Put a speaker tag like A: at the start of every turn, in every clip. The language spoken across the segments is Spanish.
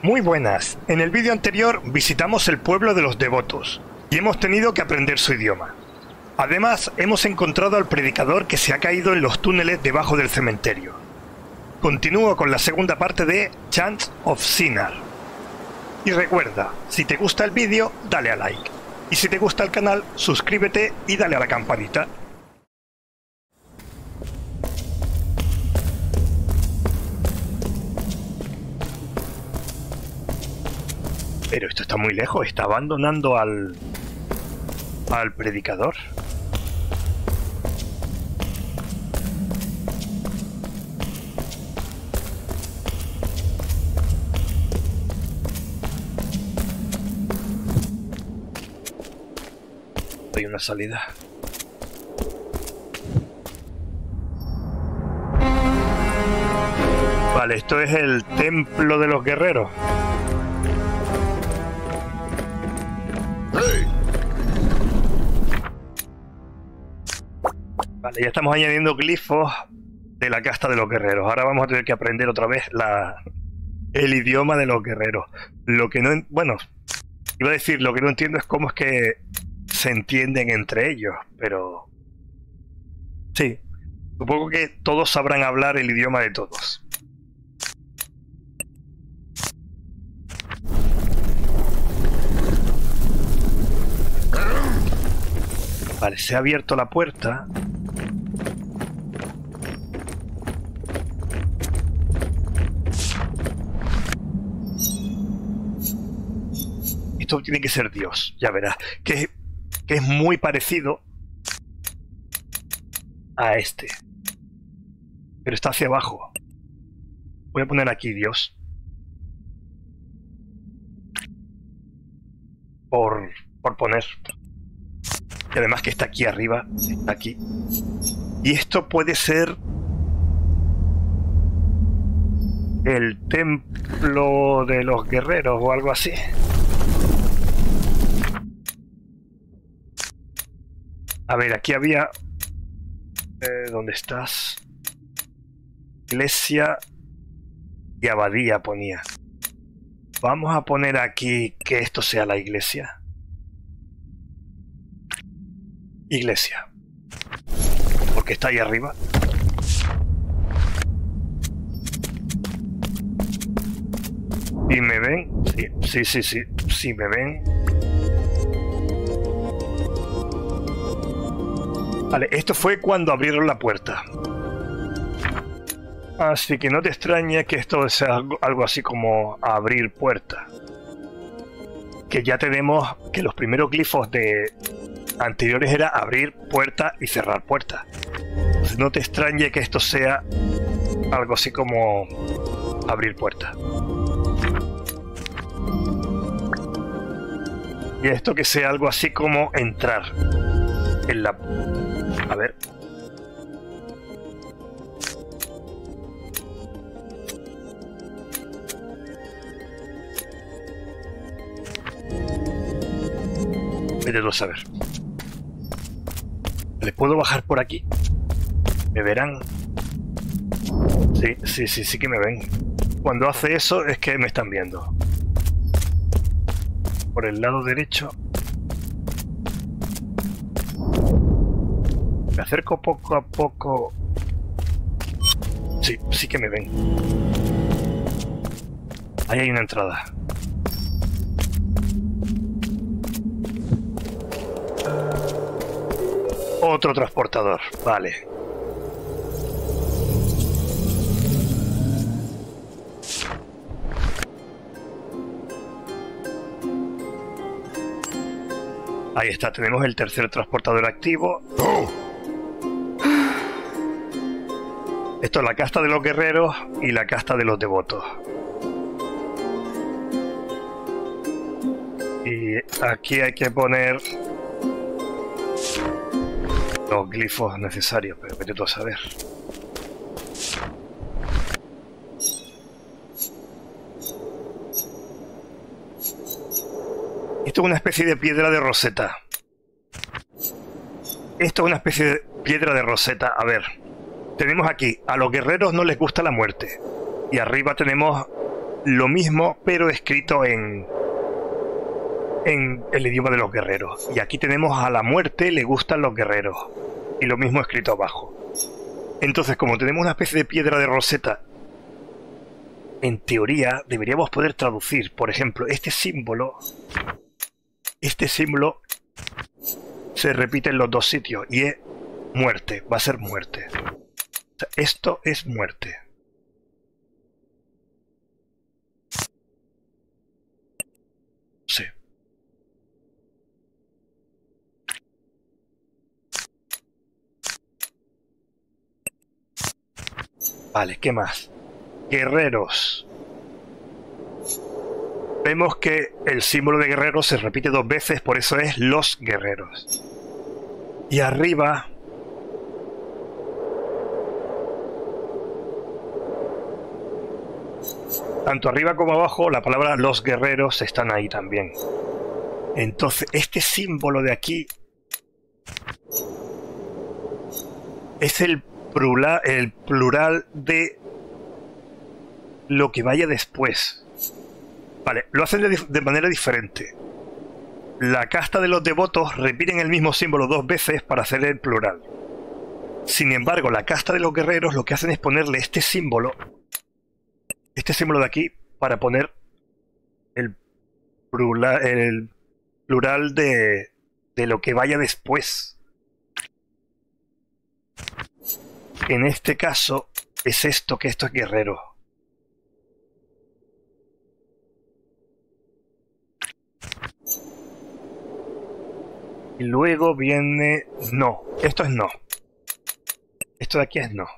A: Muy buenas. En el vídeo anterior visitamos el pueblo de los devotos y hemos tenido que aprender su idioma. Además, hemos encontrado al predicador que se ha caído en los túneles debajo del cementerio. Continúo con la segunda parte de Chants of Sinnar. Y recuerda, si te gusta el vídeo, dale a like. Y si te gusta el canal, suscríbete y dale a la campanita. Pero esto está muy lejos, está abandonando al predicador. Hay una salida. Vale, esto es el templo de los guerreros. Vale, ya estamos añadiendo glifos de la casta de los guerreros. Ahora vamos a tener que aprender otra vez el idioma de los guerreros. Lo que no... Bueno, iba a decir, lo que no entiendo es cómo es que se entienden entre ellos, pero... Sí, supongo que todos sabrán hablar el idioma de todos. Vale, se ha abierto la puerta. Esto tiene que ser Dios, ya verás. Que es muy parecido a este. Pero está hacia abajo. Voy a poner aquí Dios. Por poner. Y además que está aquí arriba, está aquí. Y esto puede ser el templo de los guerreros o algo así. A ver, aquí había... ¿dónde estás? Iglesia y abadía ponía. Vamos a poner aquí que esto sea la iglesia. Iglesia. Porque está ahí arriba. ¿Y me ven? Sí, me ven. Vale, esto fue cuando abrieron la puerta. Así que no te extrañe que esto sea algo así como abrir puerta. Que ya tenemos que los primeros glifos de anteriores era abrir puerta y cerrar puerta. Entonces no te extrañe que esto sea algo así como abrir puerta. Y esto que sea algo así como entrar en la... A ver. Vete tú a saber. ¿Le puedo bajar por aquí? ¿Me verán? Sí que me ven. Cuando hace eso es que me están viendo. Por el lado derecho. Me acerco poco a poco. Sí que me ven. Ahí hay una entrada. Otro transportador, vale. Ahí está, tenemos el tercer transportador activo. Esto es la casta de los guerreros y la casta de los devotos. Y aquí hay que poner los glifos necesarios, pero vete tú a saber. Esto es una especie de piedra de Rosetta. Esto es una especie de piedra de Rosetta. A ver, tenemos aquí, a los guerreros no les gusta la muerte. Y arriba tenemos lo mismo, pero escrito en el idioma de los guerreros. Y aquí tenemos a la muerte le gustan los guerreros. Y lo mismo escrito abajo. Entonces, como tenemos una especie de piedra de Rosetta, en teoría deberíamos poder traducir, por ejemplo, este símbolo se repite en los dos sitios y es muerte, va a ser muerte. O sea, esto es muerte. Sí. Vale, ¿qué más? Guerreros. Vemos que el símbolo de guerrero se repite dos veces, por eso es los guerreros. Y arriba... tanto arriba como abajo, la palabra los guerreros están ahí también. Entonces, este símbolo de aquí es el plural de lo que vaya después. Vale, lo hacen de manera diferente. La casta de los devotos repiten el mismo símbolo dos veces para hacer el plural. Sin embargo, la casta de los guerreros lo que hacen es ponerle este símbolo de aquí para poner el plural de lo que vaya después. En este caso es esto, que esto es guerrero. Y luego viene no. Esto es no. Esto de aquí es no.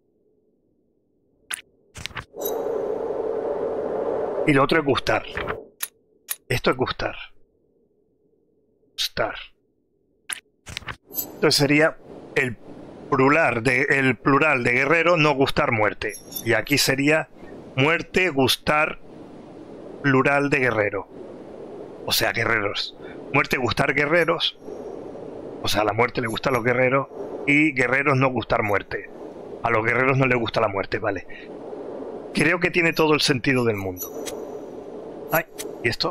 A: Y lo otro es gustar. Esto es gustar. Gustar. Entonces sería el plural de guerrero, no gustar, muerte. Y aquí sería muerte, gustar, plural de guerrero. O sea, guerreros. Muerte, gustar, guerreros. O sea, a la muerte le gustan los guerreros. Y guerreros, no gustar, muerte. A los guerreros no les gusta la muerte, vale. Creo que tiene todo el sentido del mundo. Ay, ¿y esto?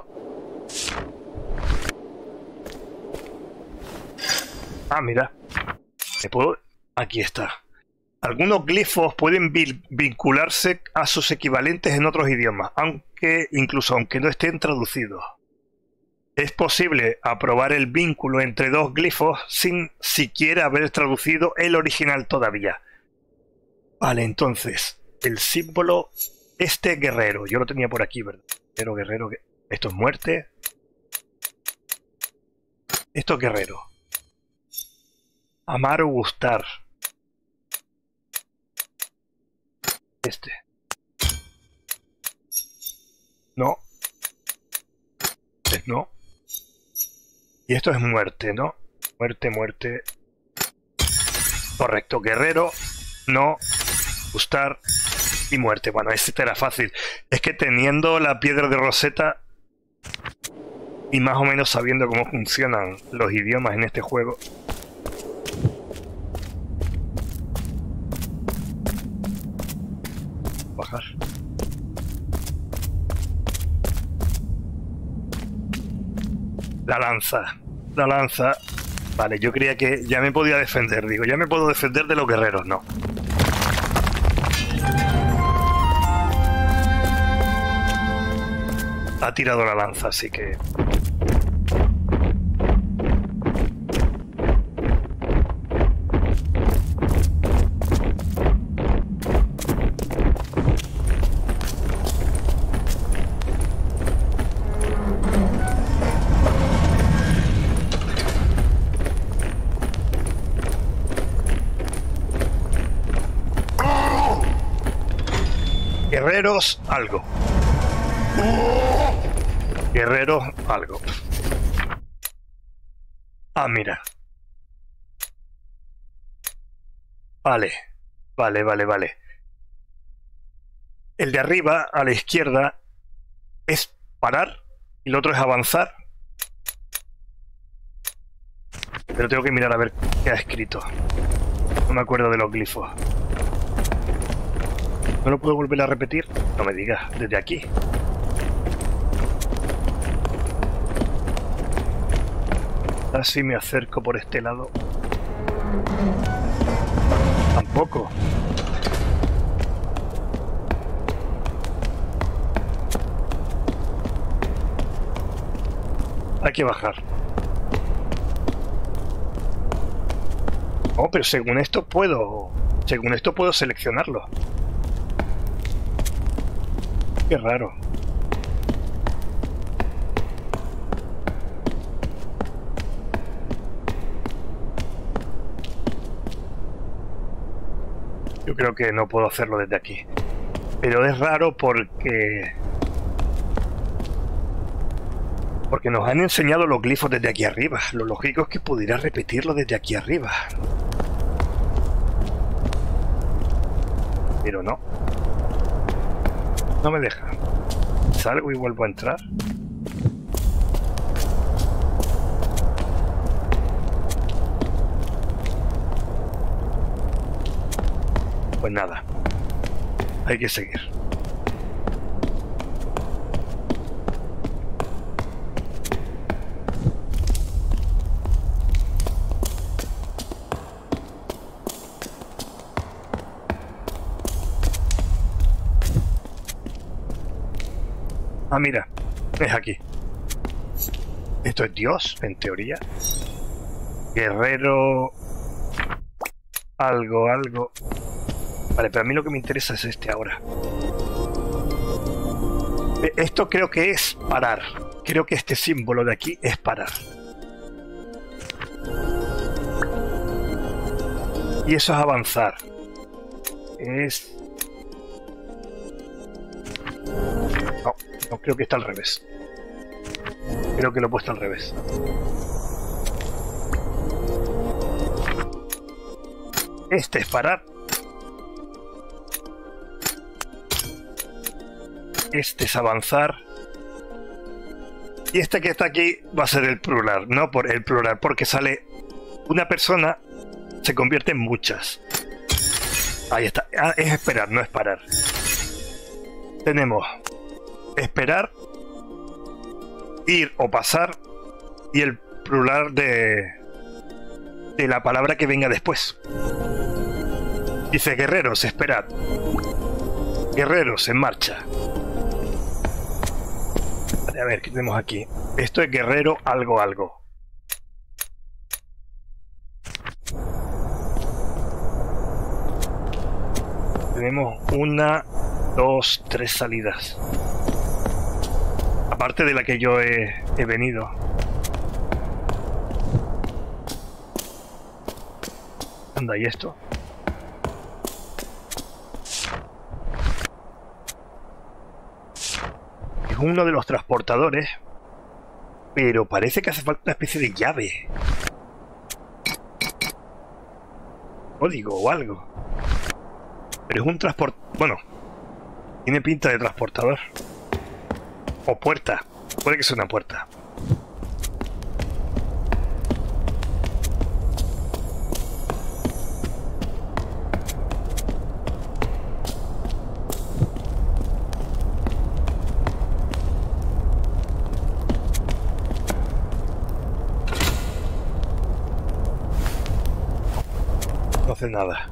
A: Ah, mira. ¿Me puedo...? Aquí está. Algunos glifos pueden vincularse a sus equivalentes en otros idiomas, incluso aunque no estén traducidos. Es posible aprobar el vínculo entre dos glifos sin siquiera haber traducido el original todavía. Vale, entonces, el símbolo, este guerrero, yo lo tenía por aquí, ¿verdad? Guerrero, esto es muerte. Esto es guerrero. Amar o gustar. Este. No. No. Y esto es muerte, ¿no? Muerte, muerte. Correcto. Guerrero, no, gustar y muerte. Bueno, este era fácil. Es que teniendo la piedra de Rosetta y más o menos sabiendo cómo funcionan los idiomas en este juego... Bajar. La lanza. La lanza. Vale, yo creía que ya me podía defender. Digo, ya me puedo defender de los guerreros. No. Ha tirado la lanza, así que... Guerreros, algo. Guerreros, algo. Ah, mira. Vale. Vale. El de arriba, a la izquierda, es parar y el otro es avanzar. Pero tengo que mirar a ver qué ha escrito. No me acuerdo de los glifos. ¿No lo puedo volver a repetir? No me digas, desde aquí. Así me acerco por este lado. Tampoco. Hay que bajar. Oh, pero según esto puedo seleccionarlo. Qué raro. Yo creo que no puedo hacerlo desde aquí. Pero es raro porque nos han enseñado los glifos desde aquí arriba. Lo lógico es que pudiera repetirlo desde aquí arriba. Pero no. No me deja. Salgo y vuelvo a entrar. Pues nada. Hay que seguir. Ah, mira, es aquí. Esto es Dios, en teoría. Guerrero... Algo. Vale, pero a mí lo que me interesa es este ahora. Esto creo que es parar. Creo que este símbolo de aquí es parar. Y eso es avanzar. No, creo que está al revés. Creo que lo he puesto al revés. Este es parar. Este es avanzar. Y este que está aquí va a ser el plural. No por el plural, porque sale una persona, se convierte en muchas. Ahí está. Ah, es esperar, no es parar. Tenemos esperar, ir o pasar y el plural de la palabra que venga después. Dice guerreros, esperad. Guerreros, en marcha. Vale, a ver, ¿qué tenemos aquí? Esto es guerrero algo. Tenemos 1, 2, 3 salidas. Aparte de la que yo he venido. Anda, ¿y esto? Es uno de los transportadores, pero parece que hace falta una especie de llave. Código o algo. Pero es un bueno, tiene pinta de transportador. O puerta. Puede que sea una puerta. No hace nada.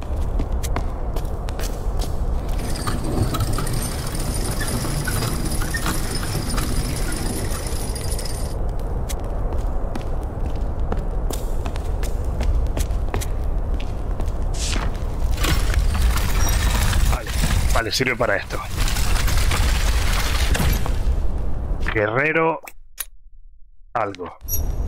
A: Vale, sirve para esto. Guerrero algo.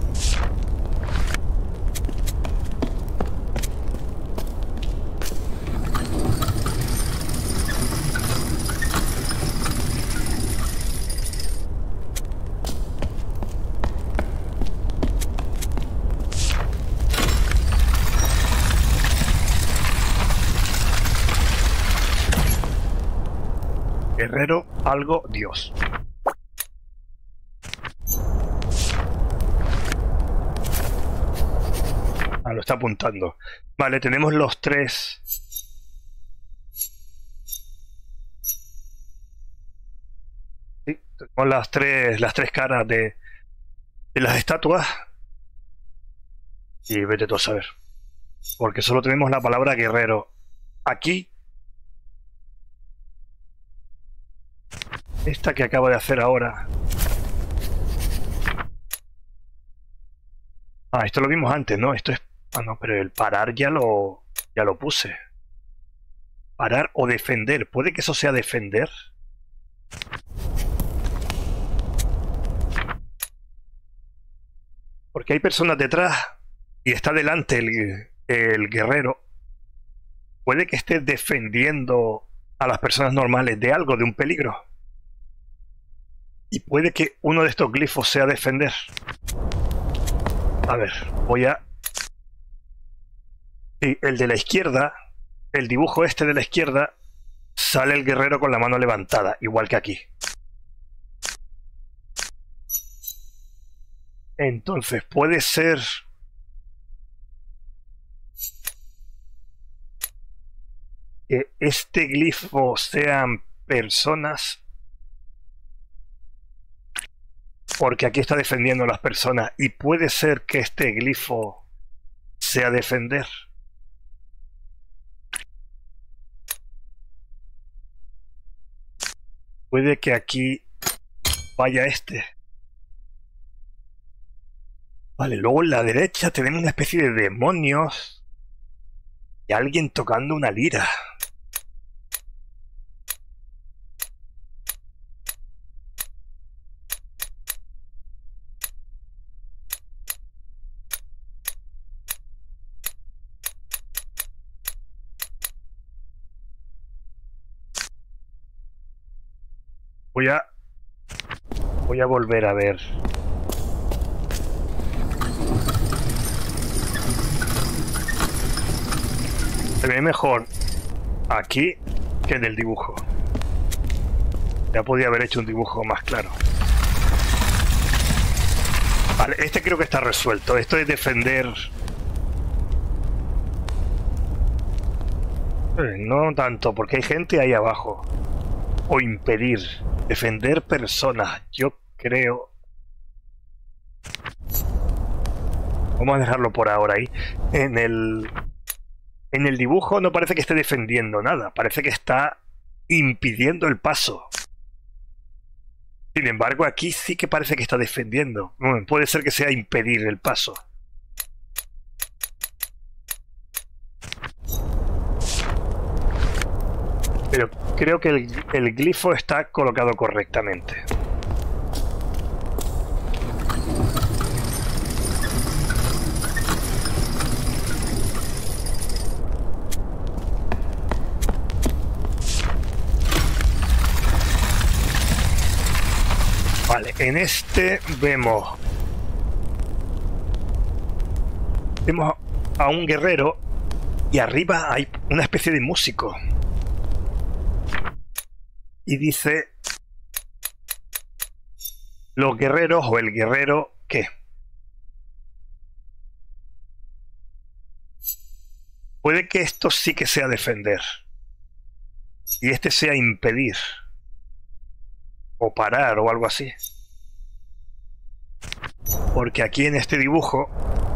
A: Guerrero, algo, Dios. Ah, lo está apuntando. Vale, tenemos los tres Sí, tenemos las tres caras de las estatuas. Y vete tú a saber. Porque solo tenemos la palabra guerrero. Aquí. Esta que acabo de hacer ahora. Ah, esto lo vimos antes, ¿no? Esto es... Ah, no, pero el parar ya lo puse. Parar o defender. ¿Puede que eso sea defender? Porque hay personas detrás y está delante el guerrero. Puede que esté defendiendo a las personas normales de algo, de un peligro. Y puede que uno de estos glifos sea defender. A ver, voy a... Sí, el de la izquierda, el dibujo este de la izquierda, sale el guerrero con la mano levantada, igual que aquí. Entonces, puede ser... que este glifo sean personas, porque aquí está defendiendo a las personas, y puede ser que este glifo sea defender. Puede que aquí vaya este. Vale, luego en la derecha tenemos una especie de demonios y alguien tocando una lira. Voy a volver a ver. Se ve mejor aquí que en el dibujo. Ya podía haber hecho un dibujo más claro. Vale, este creo que está resuelto. Esto es defender... no tanto, porque hay gente ahí abajo. O impedir. Defender personas. Yo creo... Vamos a dejarlo por ahora ahí. En el dibujo no parece que esté defendiendo nada. Parece que está impidiendo el paso. Sin embargo, aquí sí que parece que está defendiendo. Puede ser que sea impedir el paso. Pero creo que el glifo está colocado correctamente. Vale, en este vemos a un guerrero y arriba hay una especie de músico. Y dice, los guerreros o el guerrero, ¿qué? Puede que esto sí que sea defender. Y este sea impedir. O parar o algo así. Porque aquí en este dibujo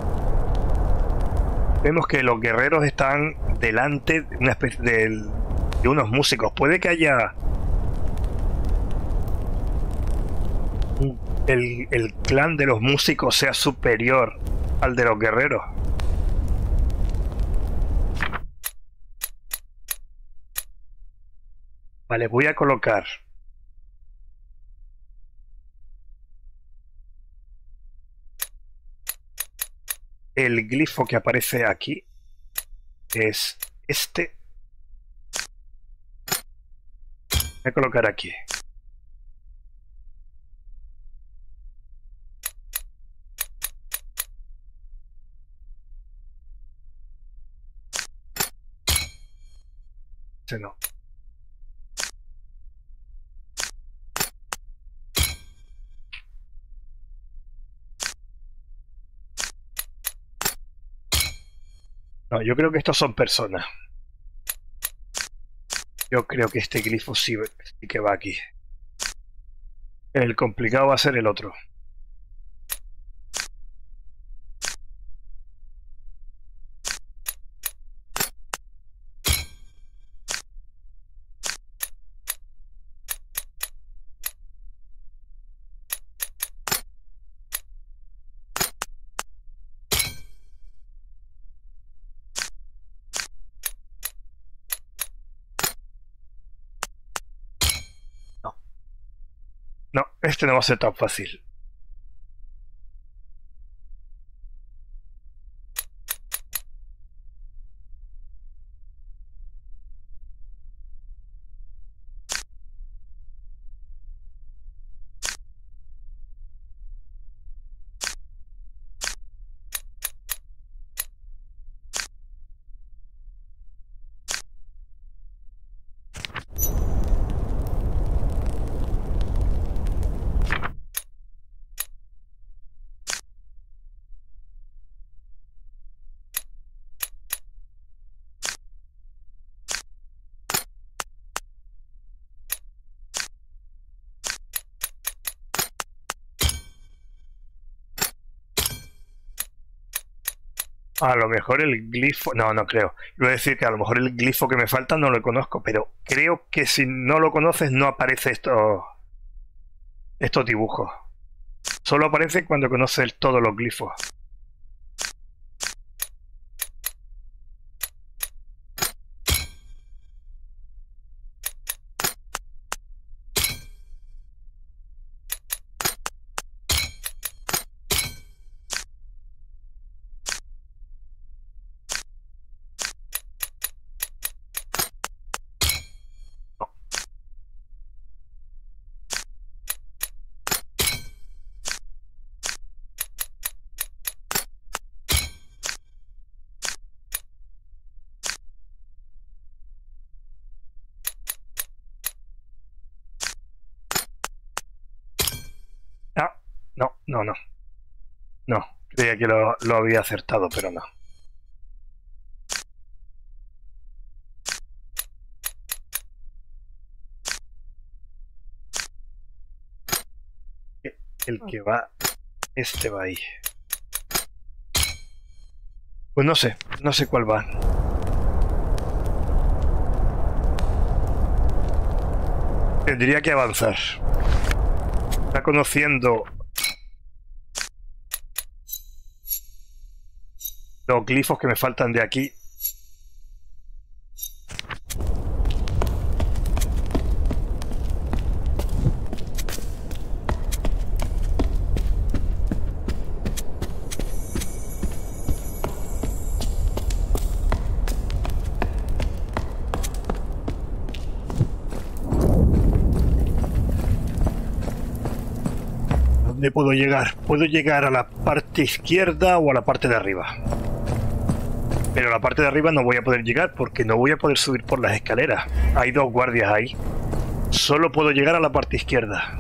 A: vemos que los guerreros están delante de una especie de unos músicos. Puede que haya... el clan de los músicos sea superior al de los guerreros. Vale, voy a colocar el glifo que aparece aquí, que es este. Voy a colocar aquí. No. No, yo creo que estos son personas. Yo creo que este glifo sí que va aquí. El complicado va a ser el otro. No, no, este no va a ser tan fácil. A lo mejor el glifo... No, no creo. Iba a decir que a lo mejor el glifo que me falta no lo conozco, pero creo que si no lo conoces no aparece estos dibujos. Solo aparece cuando conoces todos los glifos. Ah, no, no, no. No, creía que lo había acertado, pero no. El que va... Este va ahí. Pues no sé cuál va. Tendría que avanzar. Está conociendo los glifos que me faltan de aquí. ¿Dónde puedo llegar? Puedo llegar a la parte izquierda o a la parte de arriba. Pero a la parte de arriba no voy a poder llegar porque no voy a poder subir por las escaleras. Hay dos guardias ahí. Solo puedo llegar a la parte izquierda.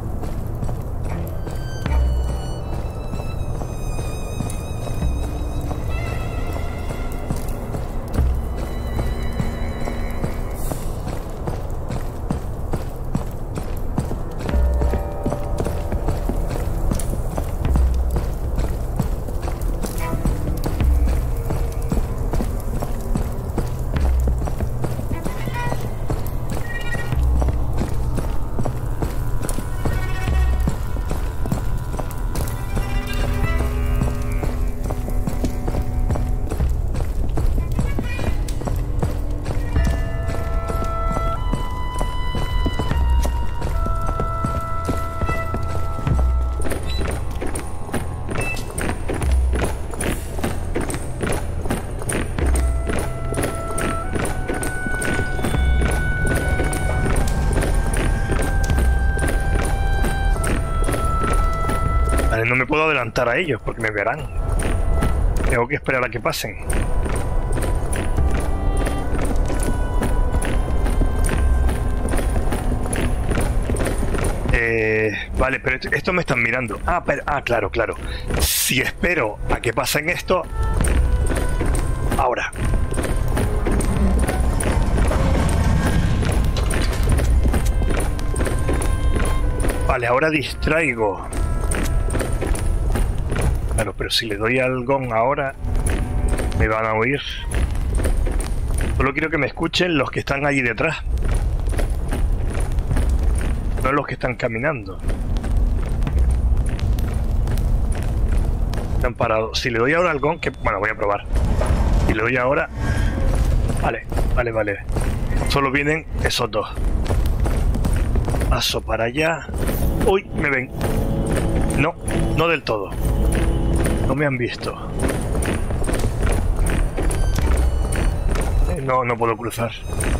A: No me puedo adelantar a ellos porque me verán. Tengo que esperar a que pasen. Vale, pero esto me están mirando. Claro, claro. Si espero a que pasen esto... Ahora. Vale, ahora distraigo. Claro, pero si le doy al gong ahora, me van a oír. Solo quiero que me escuchen los que están allí detrás. No los que están caminando. Están parados. Si le doy ahora al gong, que bueno, voy a probar. Si le doy ahora... Vale. Solo vienen esos dos. Paso para allá. Uy, me ven. No del todo. No me han visto. No puedo cruzar.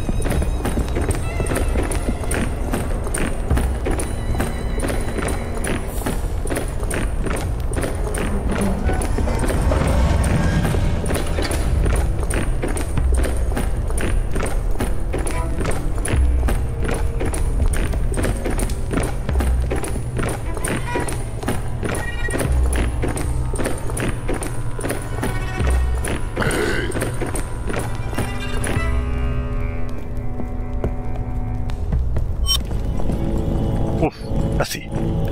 A: Así.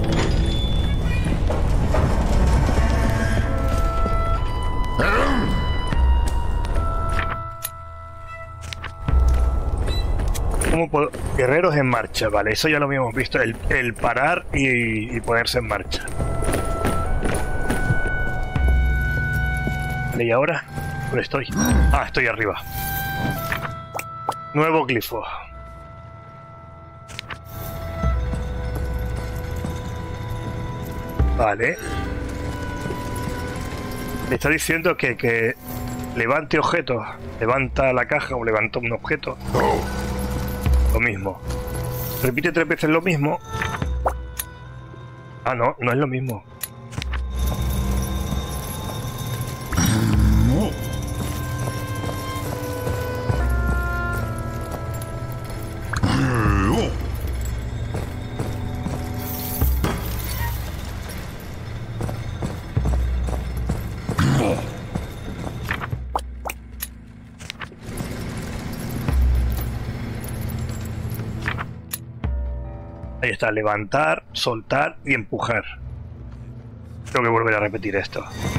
A: ¿Cómo puedo? Guerreros en marcha, vale, eso ya lo habíamos visto, el parar y ponerse en marcha. Vale, ¿y ahora? ¿Dónde estoy? Ah, estoy arriba. Nuevo glifo. Vale. Me está diciendo que levante objetos. Levanta la caja o levanta un objeto. Lo mismo. Repite 3 veces lo mismo. Ah, no es lo mismo. Ahí está, levantar, soltar y empujar. Tengo que volver a repetir esto.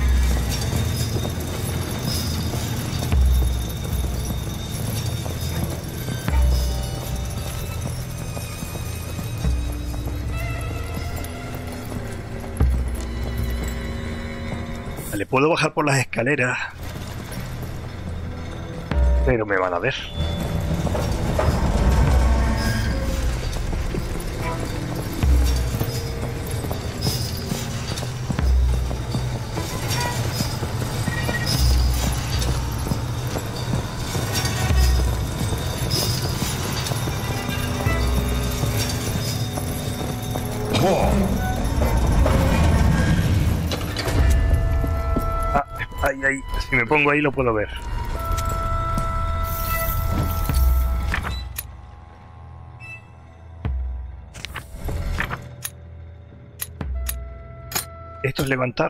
A: Vale, puedo bajar por las escaleras, pero me van a ver. Ahí. Si me pongo ahí lo puedo ver. Esto es levantar.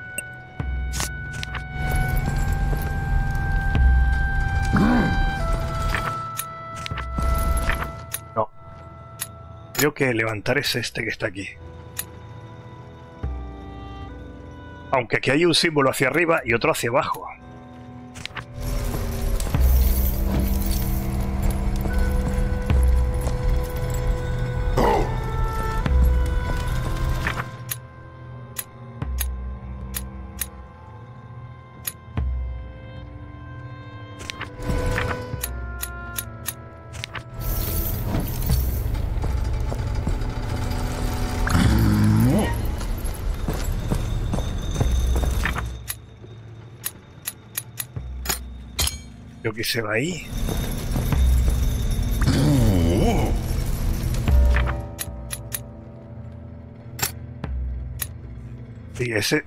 A: No. Creo que levantar es este que está aquí. Aunque aquí hay un símbolo hacia arriba y otro hacia abajo. Creo que se va ahí. Sí, ese...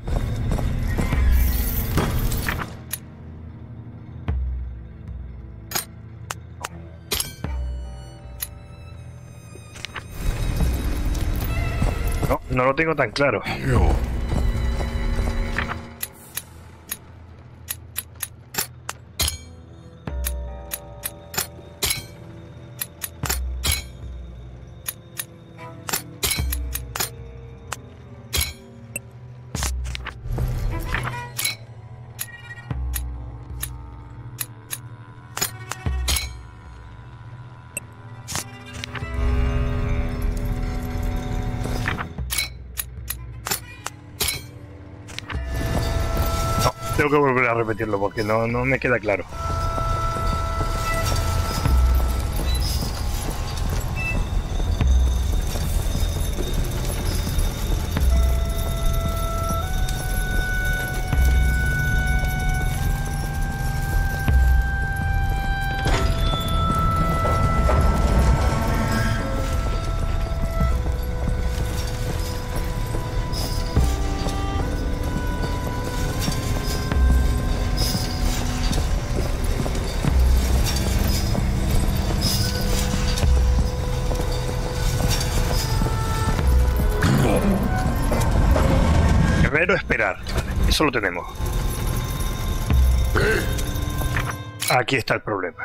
A: No lo tengo tan claro. Tengo que volver a repetirlo porque no me queda claro. Guerrero esperar. Vale, eso lo tenemos. Aquí está el problema.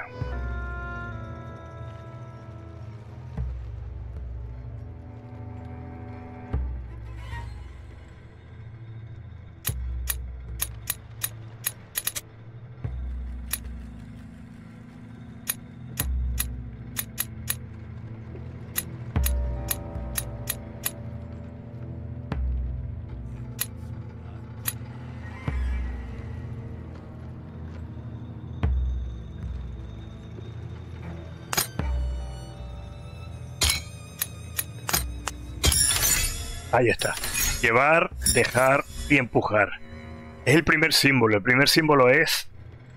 A: Ahí está. Llevar, dejar y empujar. Es el primer símbolo. El primer símbolo es...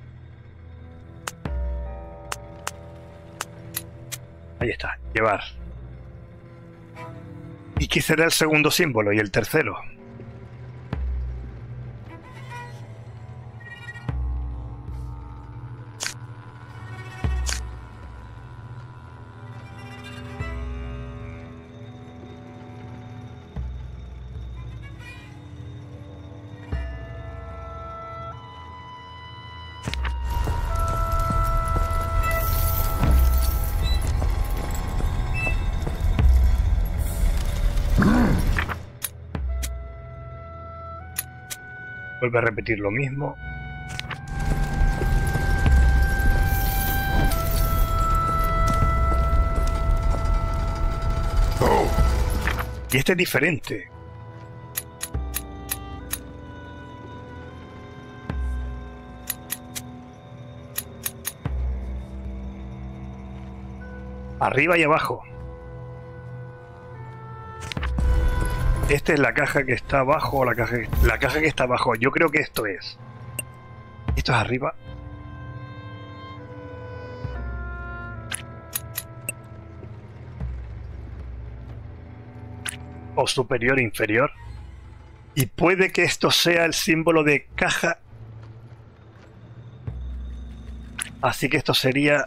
A: Ahí está. Llevar. ¿Y qué será el segundo símbolo y el tercero? Vuelve a repetir lo mismo. Y este es diferente. Arriba y abajo. Esta es la caja que está abajo o la caja que está abajo. Yo creo que esto es. Esto es arriba. O superior e inferior. Y puede que esto sea el símbolo de caja. Así que esto sería...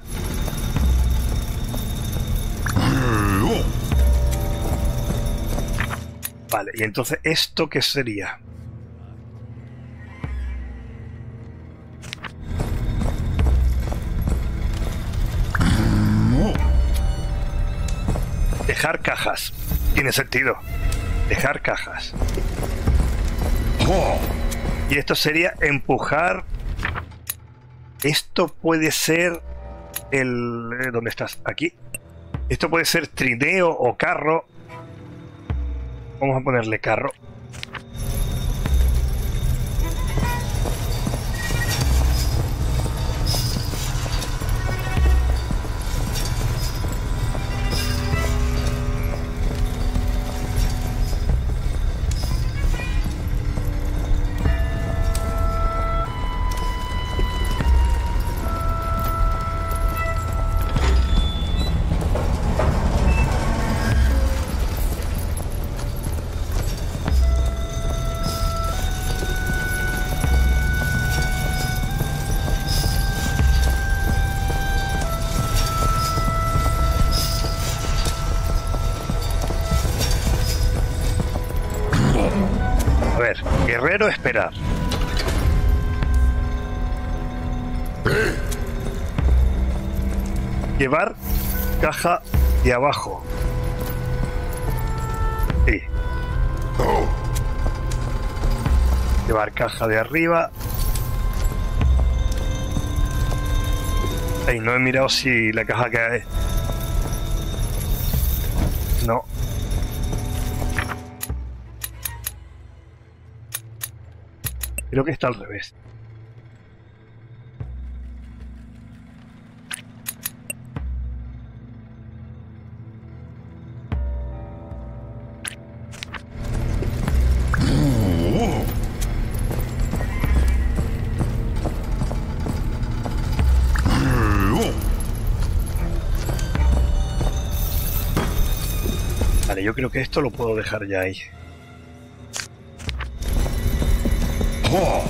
A: Vale, y entonces, ¿esto qué sería? Dejar cajas. Tiene sentido. Dejar cajas. Y esto sería empujar. Esto puede ser el... ¿Dónde estás? Aquí. Esto puede ser trineo o carro. Vamos a ponerle carro. Guerrero esperar. Llevar caja de abajo. Sí. Llevar caja de arriba. Ay, no he mirado si la caja que hay. No. Creo que está al revés. yo creo que esto lo puedo dejar ya ahí.
B: Oh.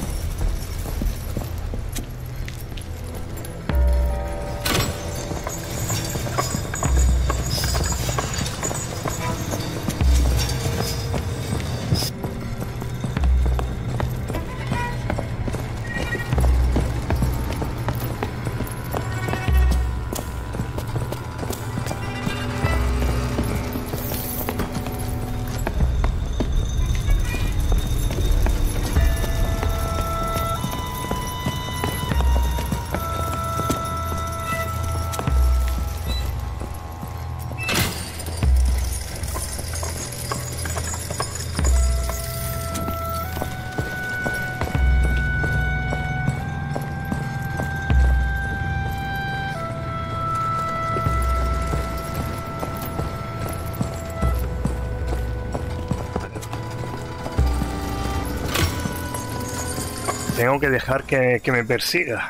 A: Tengo que dejar que me persiga.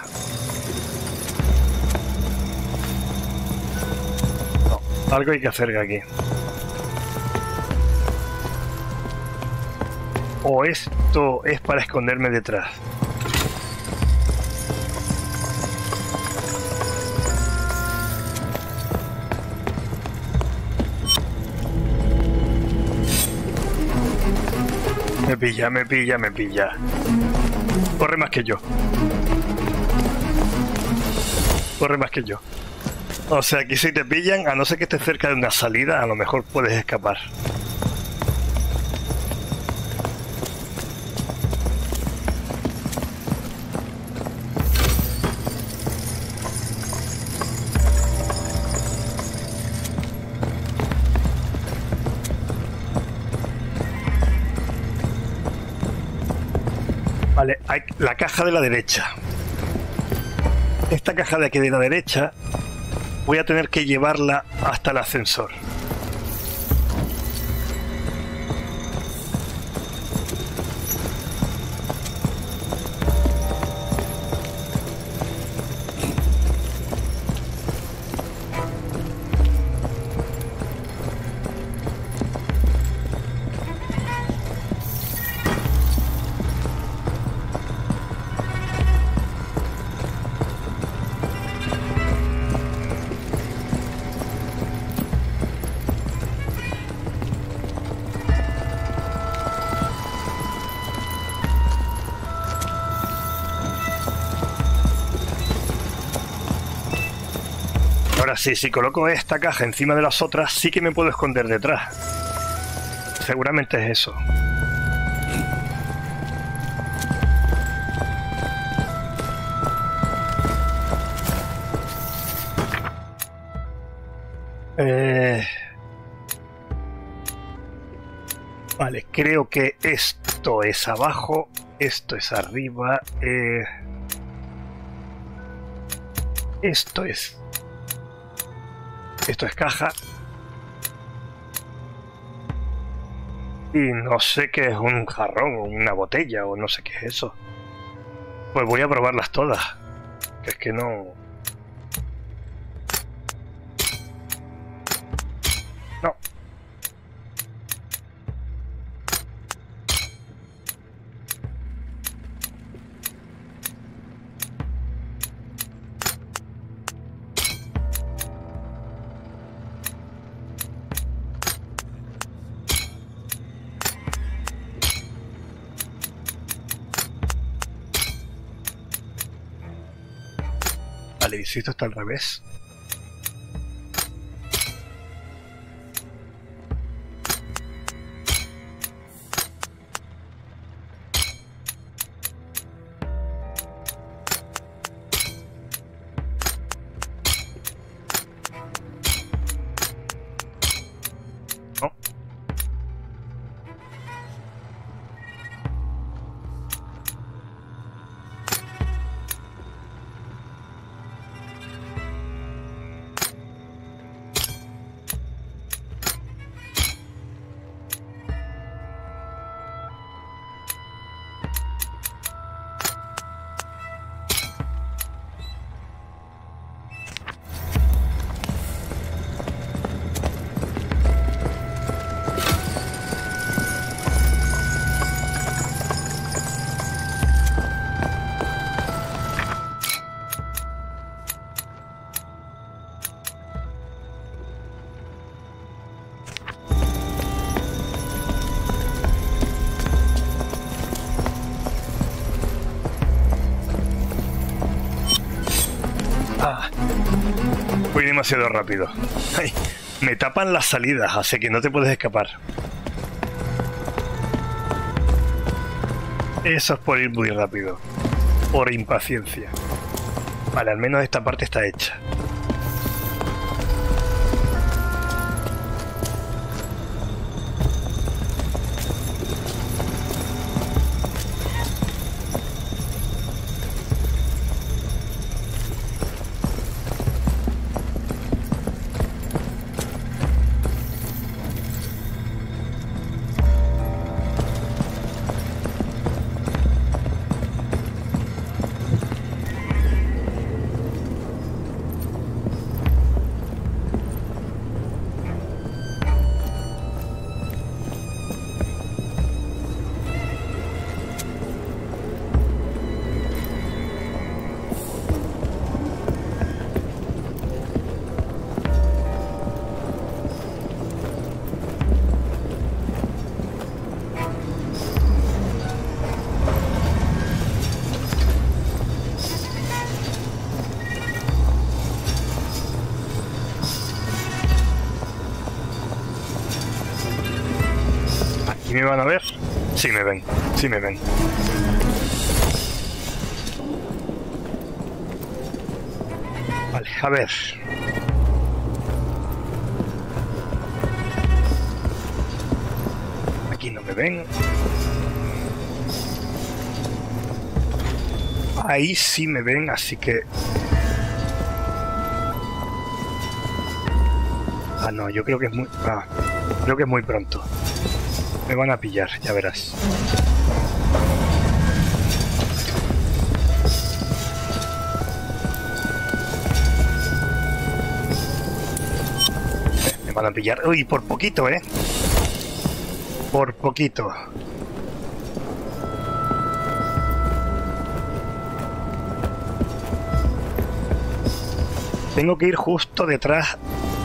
A: No, algo hay que hacer aquí. O esto es para esconderme detrás. Me pilla, me pilla, me pilla. Corre más que yo. Corre más que yo. O sea, aquí si te pillan, a no ser que estés cerca de una salida, a lo mejor puedes escapar. Vale, hay la caja de la derecha. Esta caja de aquí de la derecha voy a tener que llevarla hasta el ascensor. Ahora sí, si coloco esta caja encima de las otras, sí que me puedo esconder detrás. Seguramente es eso. Vale, creo que esto es abajo, esto es arriba, esto es caja. Y no sé qué es un jarrón o una botella o no sé qué es eso. Pues voy a probarlas todas. Que es que no... No. Vale, y si esto está al revés. No. demasiado rápido. Ay, me tapan las salidas, así que no te puedes escapar. Eso es por ir muy rápido. Por impaciencia. Vale, al menos esta parte está hecha. ¿Me van a ver? Sí me ven, sí me ven. Vale, a ver. Aquí no me ven. Ahí sí me ven, así que... Ah, no, yo creo que es muy... Ah, creo que es muy pronto. Me van a pillar, ya verás. Me van a pillar. Uy, por poquito, ¿eh? Por poquito. Tengo que ir justo detrás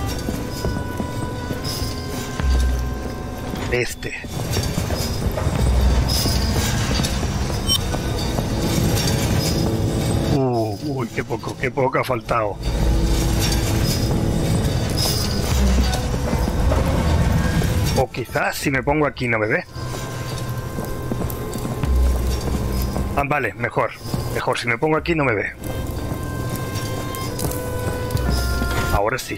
A: de este. Uy, qué poco ha faltado. O quizás si me pongo aquí no me ve. Ah, vale, mejor. Mejor, si me pongo aquí no me ve. Ahora sí.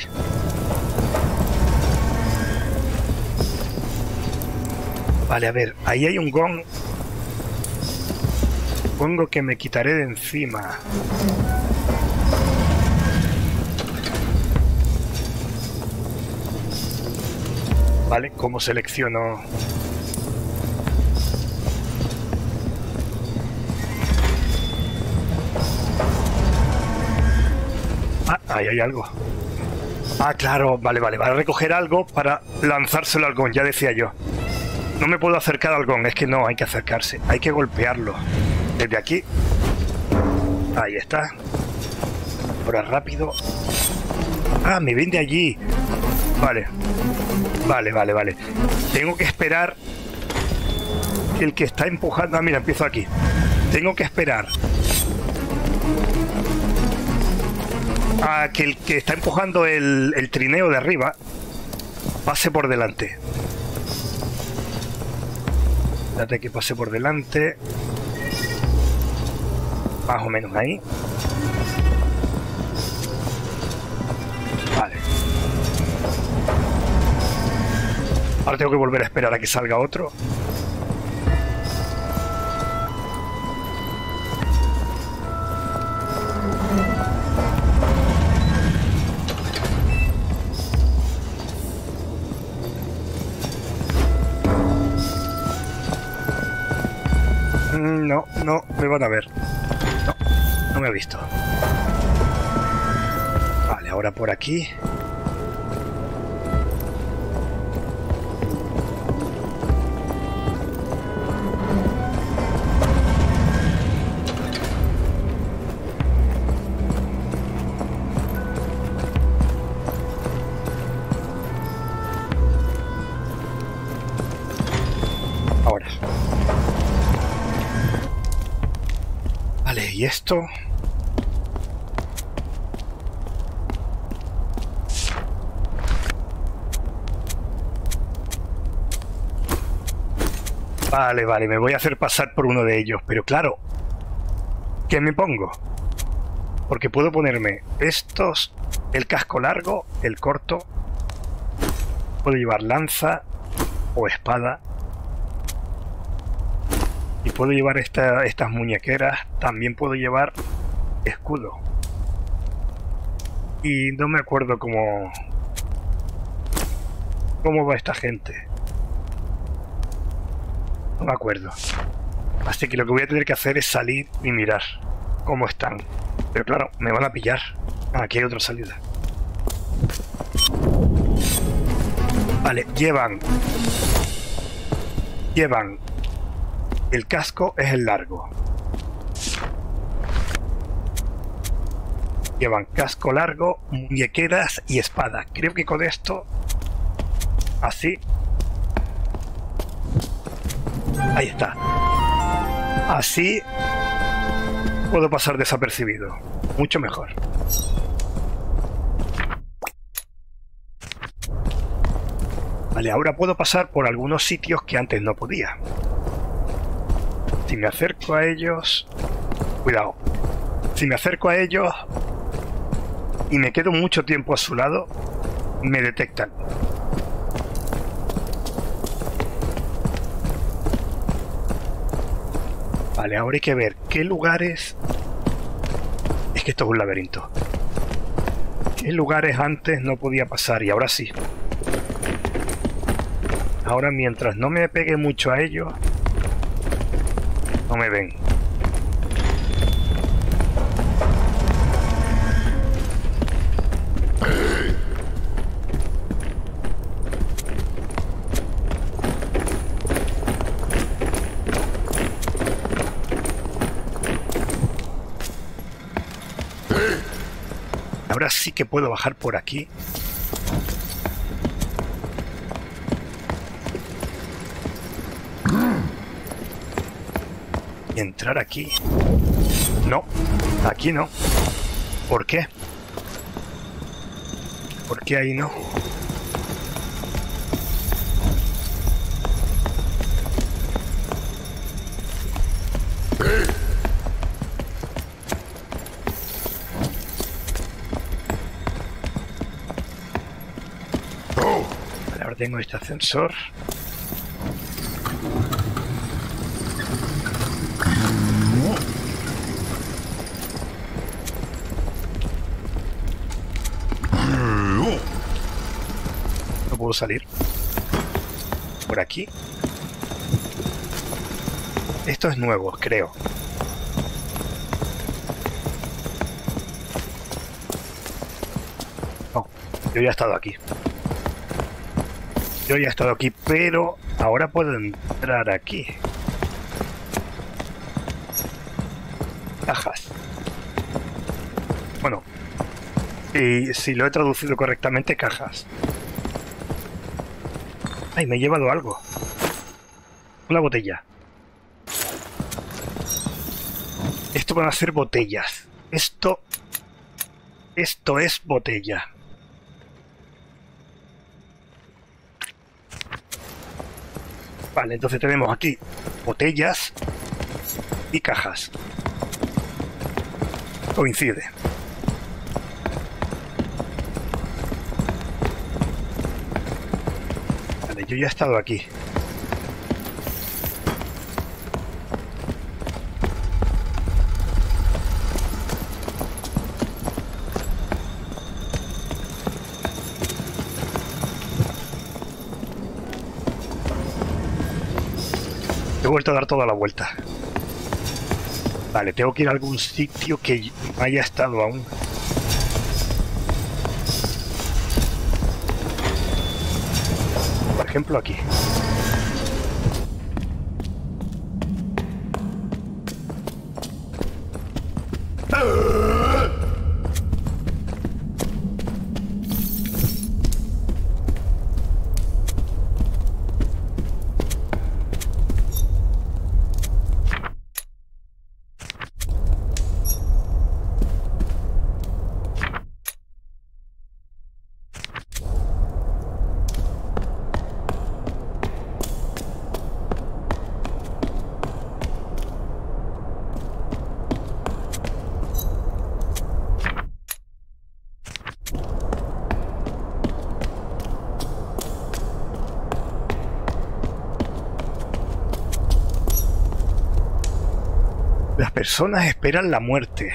A: Vale, a ver, ahí hay un gong. Supongo que me quitaré de encima. Vale, ¿cómo selecciono? Ah, ahí hay algo. Ah, claro, vale, vale, va a recoger algo para lanzárselo al gong, ya decía yo. No me puedo acercar al gong, es que no, hay que acercarse, hay que golpearlo. Desde aquí. Ahí está. Ahora rápido. Ah, me ven de allí. Vale. Vale, vale, vale. Tengo que esperar que el que está empujando... Ah, mira, empiezo aquí. Tengo que esperar a que el que está empujando el trineo de arriba pase por delante. Espérate que pase por delante. Más o menos ahí. Vale. Ahora tengo que volver a esperar a que salga otro. No, no me van a ver. No, no me ha visto. Vale, ahora por aquí. Ahora. Vale, ¿y esto? Vale, vale, me voy a hacer pasar por uno de ellos, pero claro, ¿qué me pongo? Porque puedo ponerme estos, el casco largo, el corto, puedo llevar lanza o espada, y puedo llevar estas muñequeras, también puedo llevar escudo. Y no me acuerdo cómo va esta gente. No me acuerdo. Así que lo que voy a tener que hacer es salir y mirar cómo están. Pero claro, me van a pillar. Ah, aquí hay otra salida. Vale, llevan... El casco es el largo. Llevan casco largo, muñequeras y espada. Creo que con esto... Así... Ahí está. Así puedo pasar desapercibido. Mucho mejor. Vale, ahora puedo pasar por algunos sitios que antes no podía. Si me acerco a ellos... Cuidado. Si me acerco a ellos y me quedo mucho tiempo a su lado, me detectan. Vale, ahora hay que ver qué lugares... Es que esto es un laberinto. ¿Qué lugares antes no podía pasar y ahora sí? Ahora mientras no me pegue mucho a ellos, no me ven. Ahora sí que puedo bajar por aquí. Y entrar aquí. No, aquí no. ¿Por qué? ¿Por qué ahí no? Ahora tengo este ascensor. No puedo salir. Por aquí. Esto es nuevo, creo. No, yo ya he estado aquí. Yo ya he estado aquí, pero ahora puedo entrar aquí. Cajas. Bueno, y si lo he traducido correctamente, cajas. Ay, me he llevado algo. Una botella. Esto van a ser botellas. Esto es botella. Vale, entonces tenemos aquí botellas y cajas. Coincide. Vale, yo ya he estado aquí. He vuelto a dar toda la vuelta. Vale, tengo que ir a algún sitio que no haya estado aún. Por ejemplo, aquí. Las personas esperan la muerte.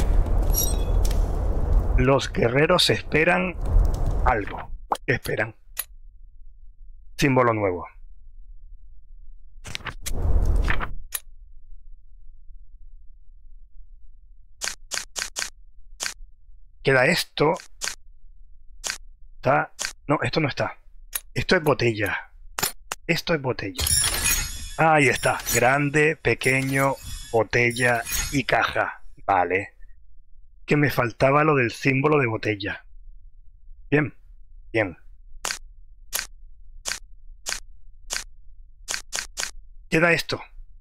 A: Los guerreros esperan algo. ¿Qué esperan? Símbolo nuevo. Queda esto. Está... No, esto no está. Esto es botella. Esto es botella. Ahí está. Grande, pequeño, botella y caja. Vale. Que me faltaba lo del símbolo de botella. Bien. Bien. Queda esto.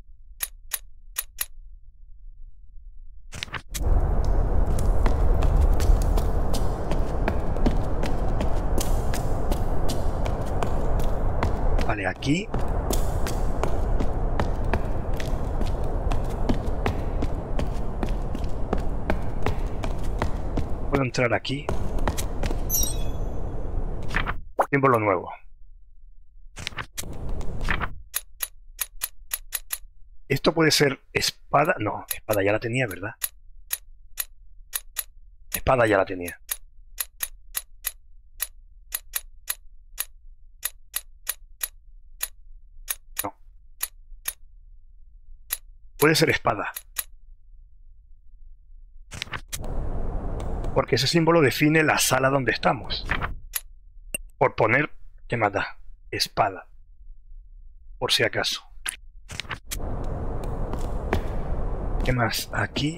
A: Vale, aquí. Puedo entrar aquí. Símbolo nuevo. Esto puede ser espada. No, espada ya la tenía, ¿verdad? Espada ya la tenía. No. Puede ser espada. Porque ese símbolo define la sala donde estamos. Por poner, ¿qué más da? Espada. Por si acaso. ¿Qué más? Aquí.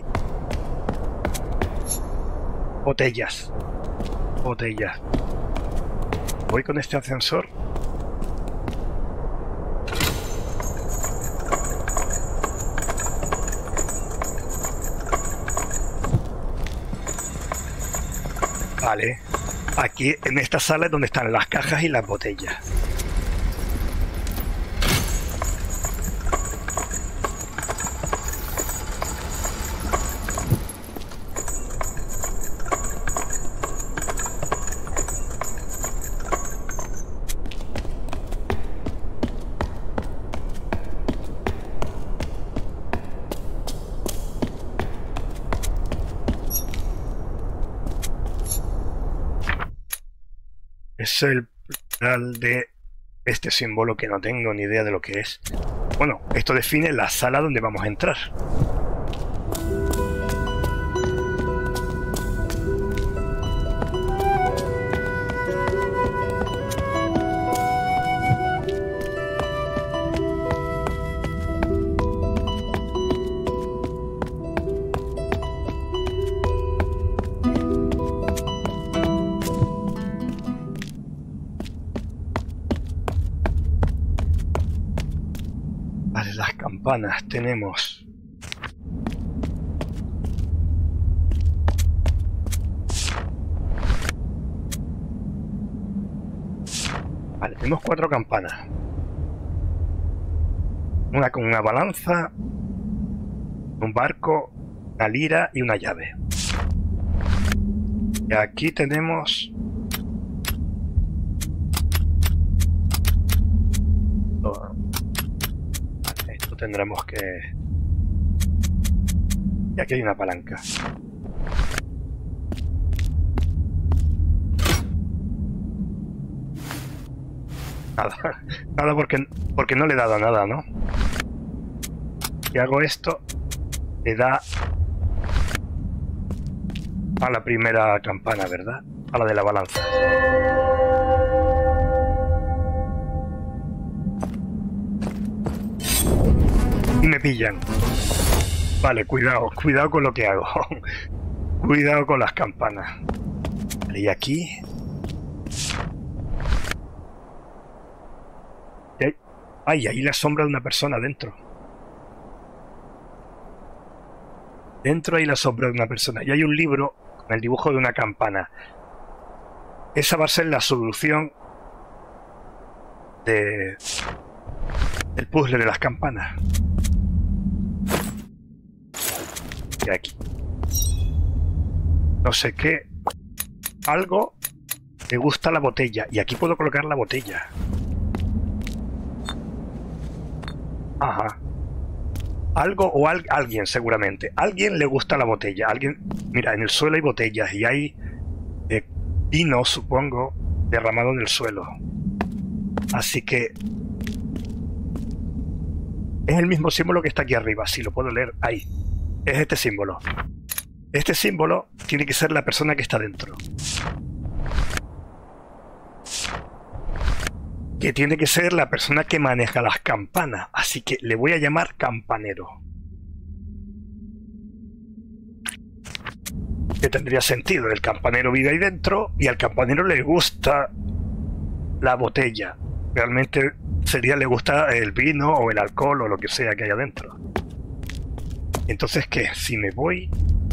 A: Botellas. Botellas. Voy con este ascensor. Vale. Aquí en esta sala es donde están las cajas y las botellas. Es el plural de este símbolo que no tengo ni idea de lo que es. Bueno, esto define la sala donde vamos a entrar. Campanas tenemos. Vale, tenemos 4 campanas. Una con una balanza, un barco, una lira y una llave. Y aquí tenemos tendremos que... Y aquí hay una palanca. Nada, nada porque no le he dado nada, ¿no? Si hago esto, le da a la primera campana, ¿verdad? A la de la balanza. Y me pillan. Vale, cuidado con lo que hago. Cuidado con las campanas. Vale, y aquí... Ay, ahí la sombra de una persona dentro. Dentro hay la sombra de una persona. Y hay un libro con el dibujo de una campana. Esa va a ser la solución del puzzle de las campanas. Y aquí. No sé qué. Algo. Me gusta la botella. Y aquí puedo colocar la botella. Ajá. Algo o alguien seguramente. Alguien le gusta la botella. Alguien... Mira, en el suelo hay botellas y hay vino, supongo, derramado en el suelo. Así que... Es el mismo símbolo que está aquí arriba. Sí, lo puedo leer. Ahí. Es este símbolo. Este símbolo tiene que ser la persona que está dentro. Que tiene que ser la persona que maneja las campanas. Así que le voy a llamar campanero. Que tendría sentido. El campanero vive ahí dentro y al campanero le gusta la botella. Realmente sería le gusta el vino o el alcohol o lo que sea que haya dentro. Entonces, ¿qué? Si me voy...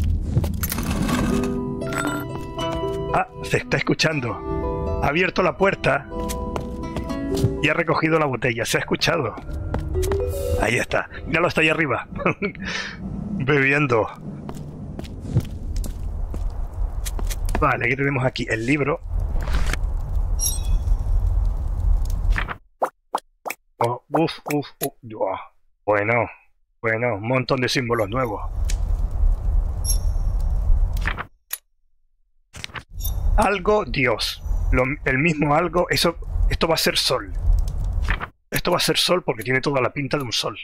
A: Ah, se está escuchando. Ha abierto la puerta y ha recogido la botella. Se ha escuchado. Ahí está. Míralo, está ahí arriba. Bebiendo. Vale, ¿qué tenemos aquí? El libro. Oh, Bueno, un montón de símbolos nuevos. Algo, Dios. El mismo algo, eso... Esto va a ser sol. Esto va a ser sol porque tiene toda la pinta de un sol.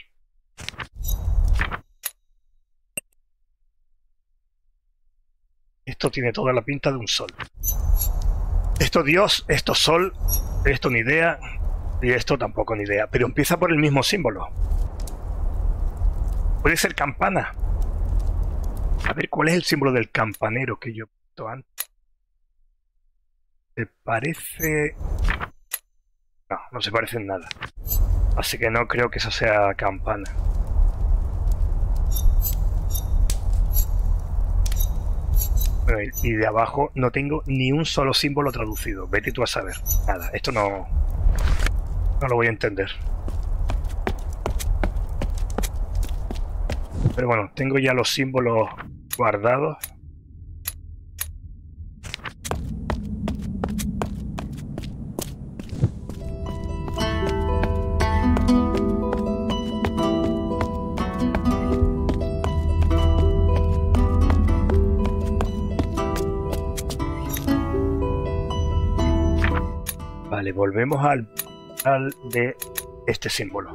A: Esto tiene toda la pinta de un sol. Esto Dios, esto sol, esto ni idea, y esto tampoco ni idea. Pero empieza por el mismo símbolo. Puede ser campana. A ver, ¿cuál es el símbolo del campanero que yo he visto antes? ¿Te parece...? No, no se parece en nada. Así que no creo que eso sea campana. Bueno, y de abajo no tengo ni un solo símbolo traducido. Vete tú a saber. Nada, esto no lo voy a entender. Pero bueno, tengo ya los símbolos guardados. Vale, volvemos al de este símbolo.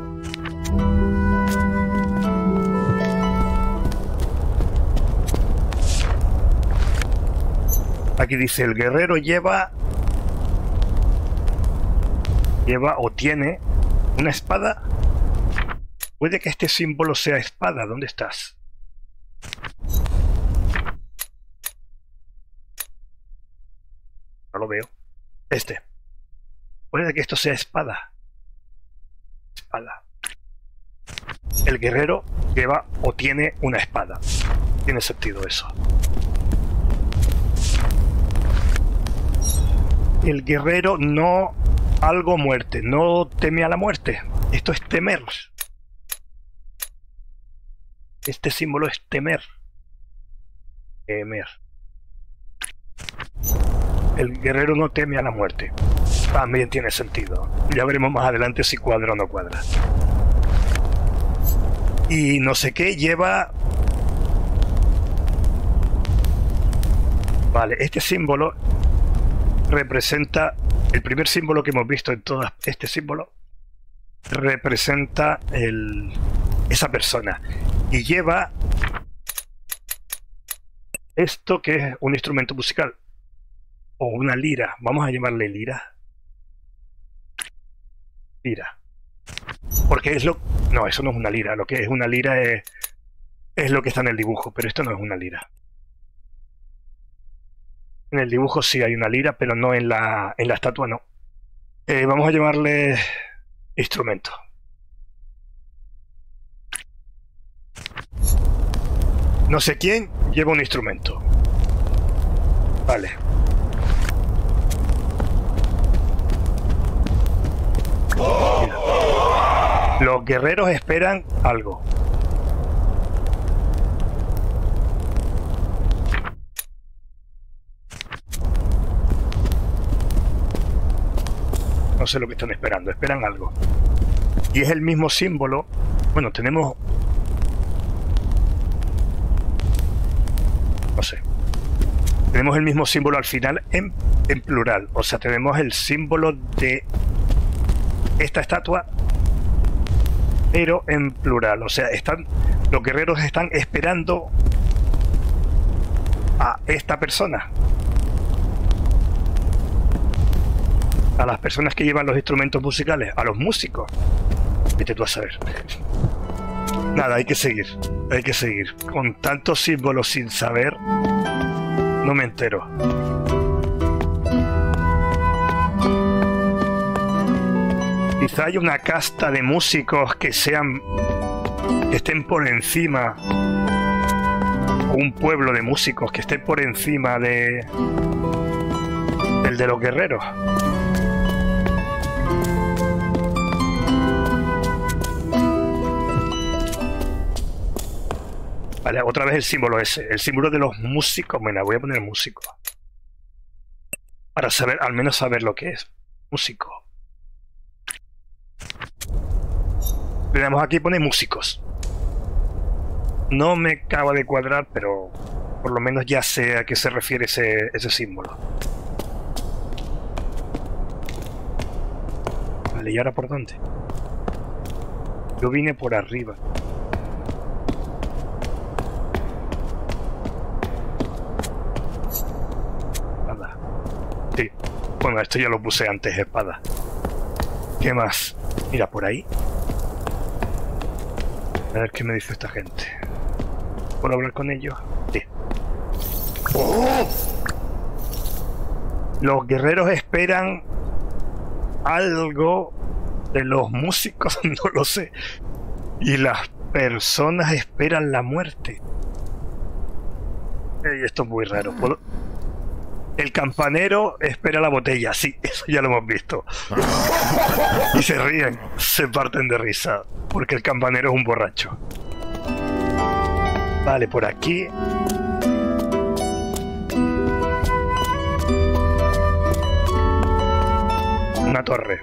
A: Aquí dice, el guerrero lleva o tiene una espada. Puede que este símbolo sea espada. ¿Dónde estás? No lo veo. Este. Puede que esto sea espada. Espada. El guerrero lleva o tiene una espada. Tiene sentido eso. El guerrero no... Algo muerte. No teme a la muerte. Esto es temer. Este símbolo es temer. Temer. El guerrero no teme a la muerte. También tiene sentido. Ya veremos más adelante si cuadra o no cuadra. Y no sé qué lleva... Vale, este símbolo representa... El primer símbolo que hemos visto en todo este símbolo representa esa persona. Y lleva esto que es un instrumento musical. O una lira. Vamos a llamarle lira. Lira. Porque es lo... No, eso no es una lira. Lo que es una lira es lo que está en el dibujo. Pero esto no es una lira. En el dibujo sí hay una lira, pero no en la estatua no. Vamos a llamarle instrumento. No sé quién lleva un instrumento. Vale. Mira. Los guerreros esperan algo. No sé lo que están esperando, esperan algo. Y es el mismo símbolo. Bueno, tenemos Tenemos el mismo símbolo al final en plural. O sea, tenemos el símbolo de esta estatua, pero en plural. O sea, los guerreros están esperando a esta persona. A las personas que llevan los instrumentos musicales, a los músicos. Vete tú a saber. Nada, hay que seguir. Hay que seguir. Con tantos símbolos sin saber, no me entero. Quizá haya una casta de músicos que estén por encima, o un pueblo de músicos que esté por encima del de los guerreros. Vale, otra vez el símbolo ese, el símbolo de los músicos. Bueno, voy a poner músico. Para saber, al menos saber lo que es. Músico. Le damos aquí, pone músicos. No me acaba de cuadrar, pero por lo menos ya sé a qué se refiere ese símbolo. Vale, ¿y ahora por dónde? Yo vine por arriba. Sí. Bueno, esto ya lo puse antes, espada. ¿Qué más? Mira, por ahí. A ver qué me dice esta gente. ¿Puedo hablar con ellos? Sí. ¡Oh! Los guerreros esperan algo de los músicos, no lo sé. Y las personas esperan la muerte. Esto es muy raro. ¿Puedo? El campanero espera la botella, sí, eso ya lo hemos visto. Y se ríen, se parten de risa, porque el campanero es un borracho. Vale, por aquí. Una torre.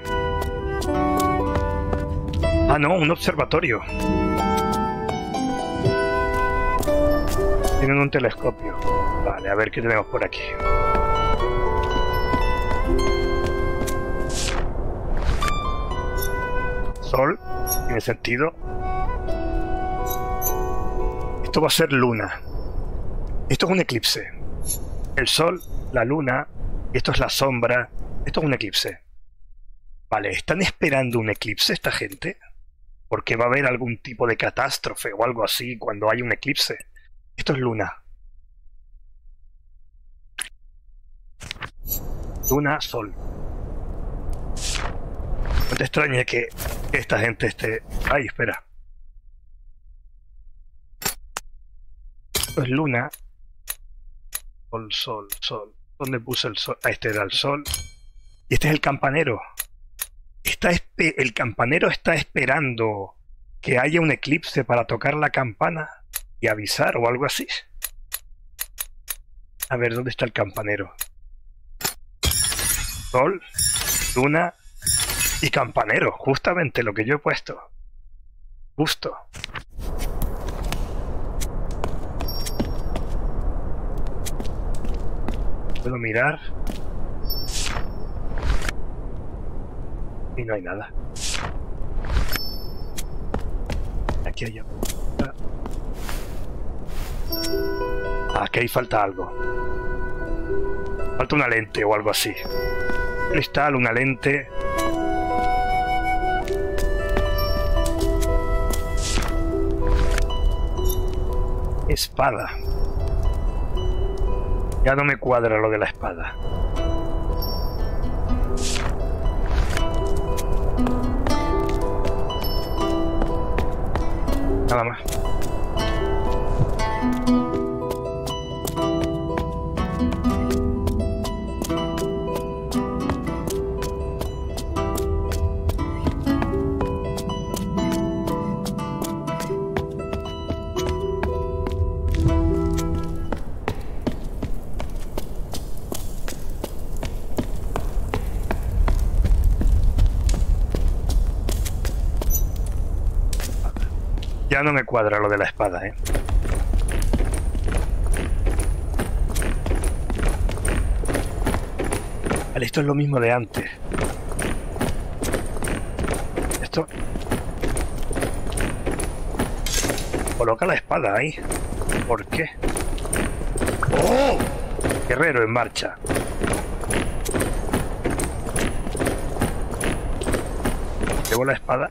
A: Ah, no, un observatorio. Tienen un telescopio. Vale, a ver qué tenemos por aquí. Sol, tiene sentido. Esto va a ser luna. Esto es un eclipse. El sol, la luna, y esto es la sombra. Esto es un eclipse. Vale, ¿están esperando un eclipse esta gente? Porque va a haber algún tipo de catástrofe o algo así cuando hay un eclipse. Esto es luna. Luna, sol. No te extrañe que esta gente esté... Ay, espera. Esto es luna. Sol, sol, sol. ¿Dónde puse el sol? Ah, este era el sol. Y este es el campanero. El campanero está esperando que haya un eclipse para tocar la campana y avisar o algo así. A ver, ¿dónde está el campanero? Sol, luna y campanero. Justamente lo que yo he puesto. Justo. Puedo mirar. Y no hay nada. Aquí hay algo. Aquí ahí falta algo. Falta una lente o algo así. Cristal, una lente. Espada. Ya no me cuadra lo de la espada. Nada más. Ya no me cuadra lo de la espada, ¿eh? Vale, esto es lo mismo de antes. Esto... Coloca la espada ahí. ¿Por qué? ¡Oh! Guerrero en marcha. Llevo la espada.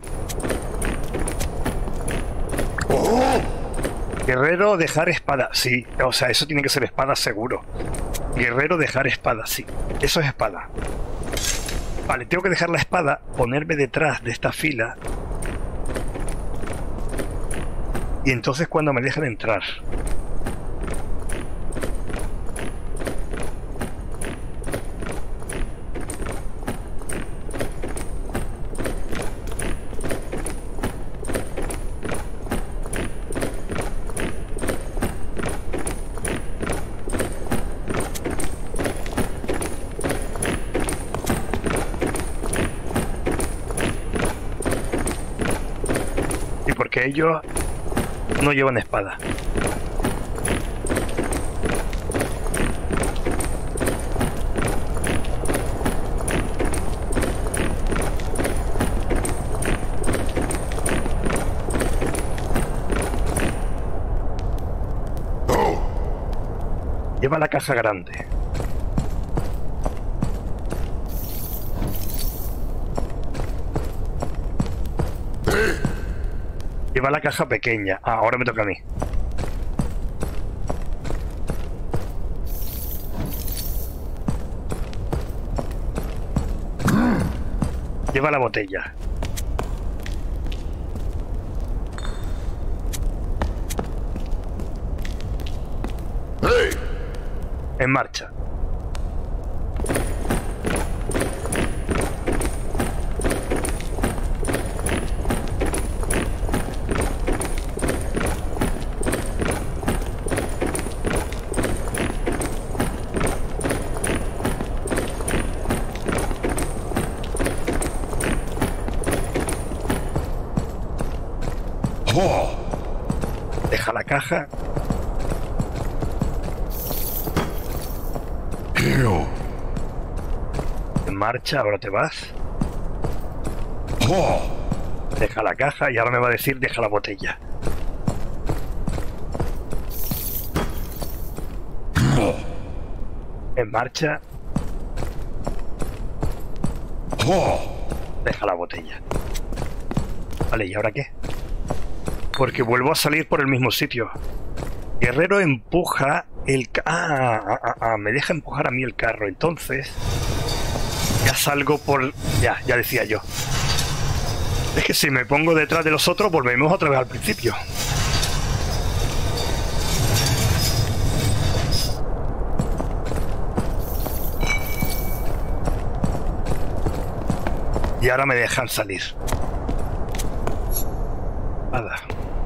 A: ¡Oh! Guerrero dejar espada. Sí, o sea, eso tiene que ser espada seguro. Guerrero dejar espada, sí. Eso es espada. Vale, tengo que dejar la espada, ponerme detrás de esta fila. Y entonces cuando me dejan entrar. Y porque ellos no llevan espada. Lleva la caja grande. Lleva la caja pequeña. Ah, ahora me toca a mí. Lleva la botella. En marcha. Deja la caja. En marcha, ahora te vas. Deja la caja y ahora me va a decir deja la botella. En marcha. Deja la botella. Vale, ¿y ahora qué? Porque vuelvo a salir por el mismo sitio. Guerrero empuja el... me deja empujar a mí el carro. Entonces... ya salgo por... Ya decía yo. Es que si me pongo detrás de los otros, volvemos otra vez al principio. Y ahora me dejan salir. Nada.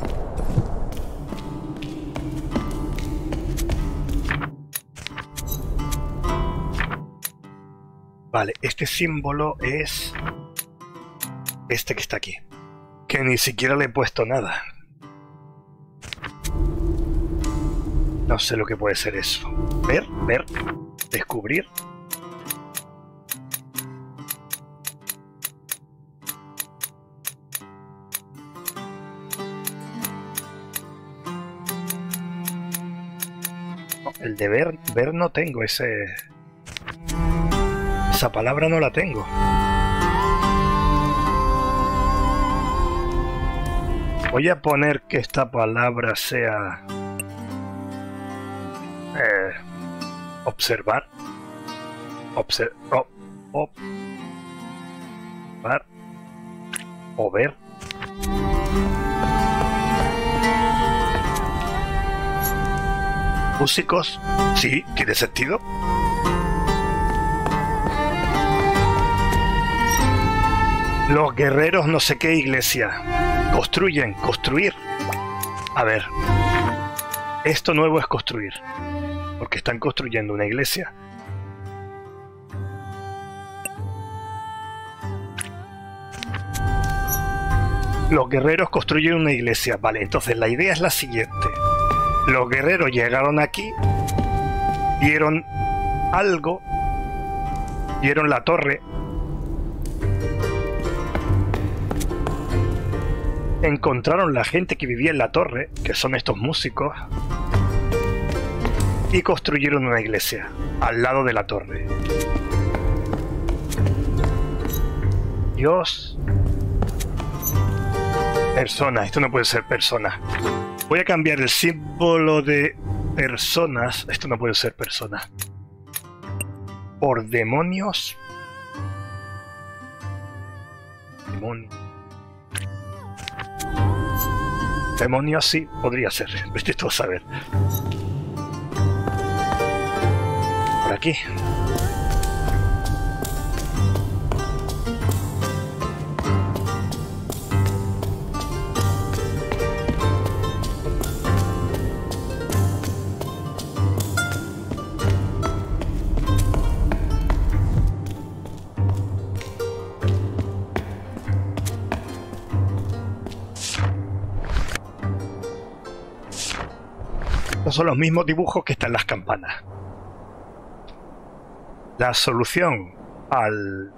A: Vale, este símbolo es este que está aquí, que ni siquiera le he puesto nada. No sé lo que puede ser eso. Ver, descubrir. No, el de ver no tengo ese... Esa palabra no la tengo. Voy a poner que esta palabra sea... observar. Observar. O ver. Músicos. Sí, tiene sentido. Los guerreros no sé qué iglesia. Construyen, construir. A ver. Esto nuevo es construir. Porque están construyendo una iglesia. Los guerreros construyen una iglesia. Vale, entonces la idea es la siguiente. Los guerreros llegaron aquí. Vieron algo. Vieron la torre. Encontraron la gente que vivía en la torre, que son estos músicos, y construyeron una iglesia al lado de la torre. Dios. Persona, esto no puede ser persona. Voy a cambiar el símbolo de personas. Esto no puede ser persona. Por demonios. Demonios. Demonios sí, podría ser. Vete tú a saber. Por aquí. Son los mismos dibujos que están en las campanas. La solución al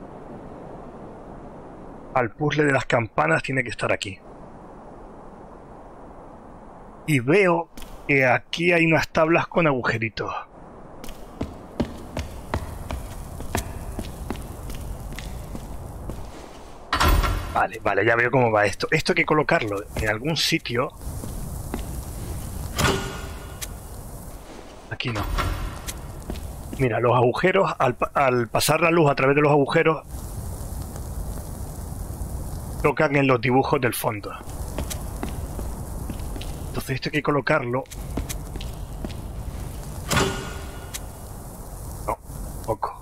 A: puzzle de las campanas tiene que estar aquí. Y veo que aquí hay unas tablas con agujeritos. Vale, ya veo cómo va esto. Esto hay que colocarlo en algún sitio. Aquí no. Mira, los agujeros, al pasar la luz a través de los agujeros, tocan en los dibujos del fondo. Entonces esto hay que colocarlo. No, poco.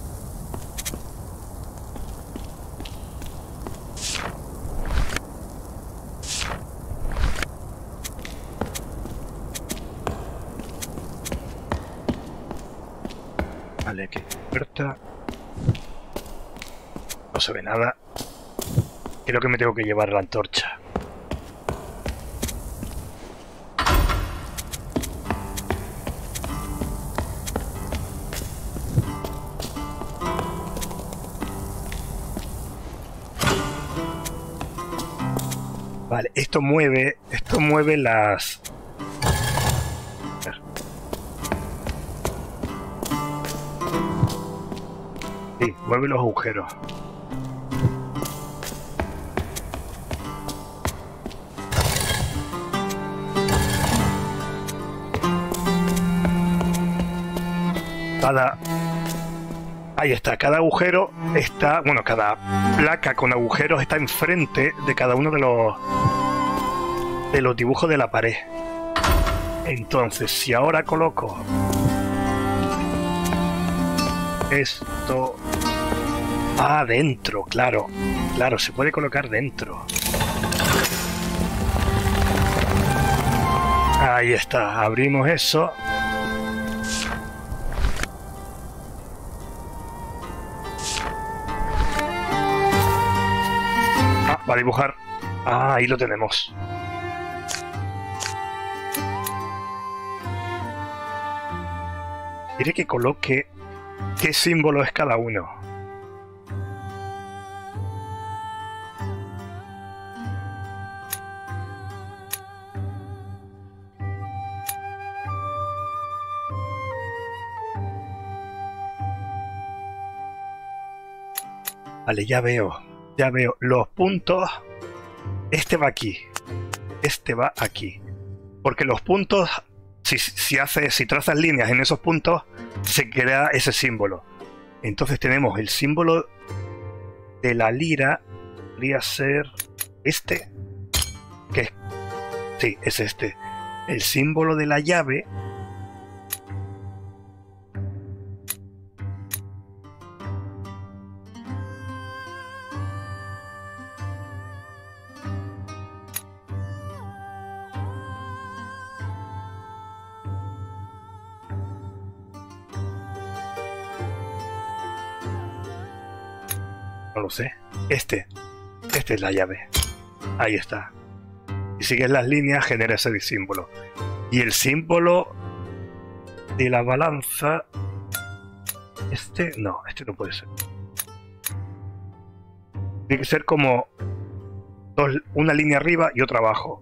A: Vale, que puerta. No se ve nada. Creo que me tengo que llevar la antorcha. Vale, esto mueve las... Sí, mueve los agujeros. Ahí está, cada agujero está... Bueno, cada placa con agujeros está enfrente de cada uno de los dibujos de la pared. Entonces, si ahora coloco esto... Ah, dentro, claro. Claro, se puede colocar dentro. Ahí está, abrimos eso. Va a dibujar. Ah, ahí lo tenemos. Quiere que coloque qué símbolo es cada uno. Vale, ya veo. Ya veo, los puntos, este va aquí, este va aquí, porque los puntos, si trazas líneas en esos puntos, se crea ese símbolo. Entonces tenemos el símbolo de la lira, podría ser este, que sí, es este, el símbolo de la llave. No lo sé. Esta es la llave. Ahí está. Y sigues las líneas, genera ese símbolo. Y el símbolo de la balanza No, este no puede ser. Tiene que ser como una línea arriba y otra abajo.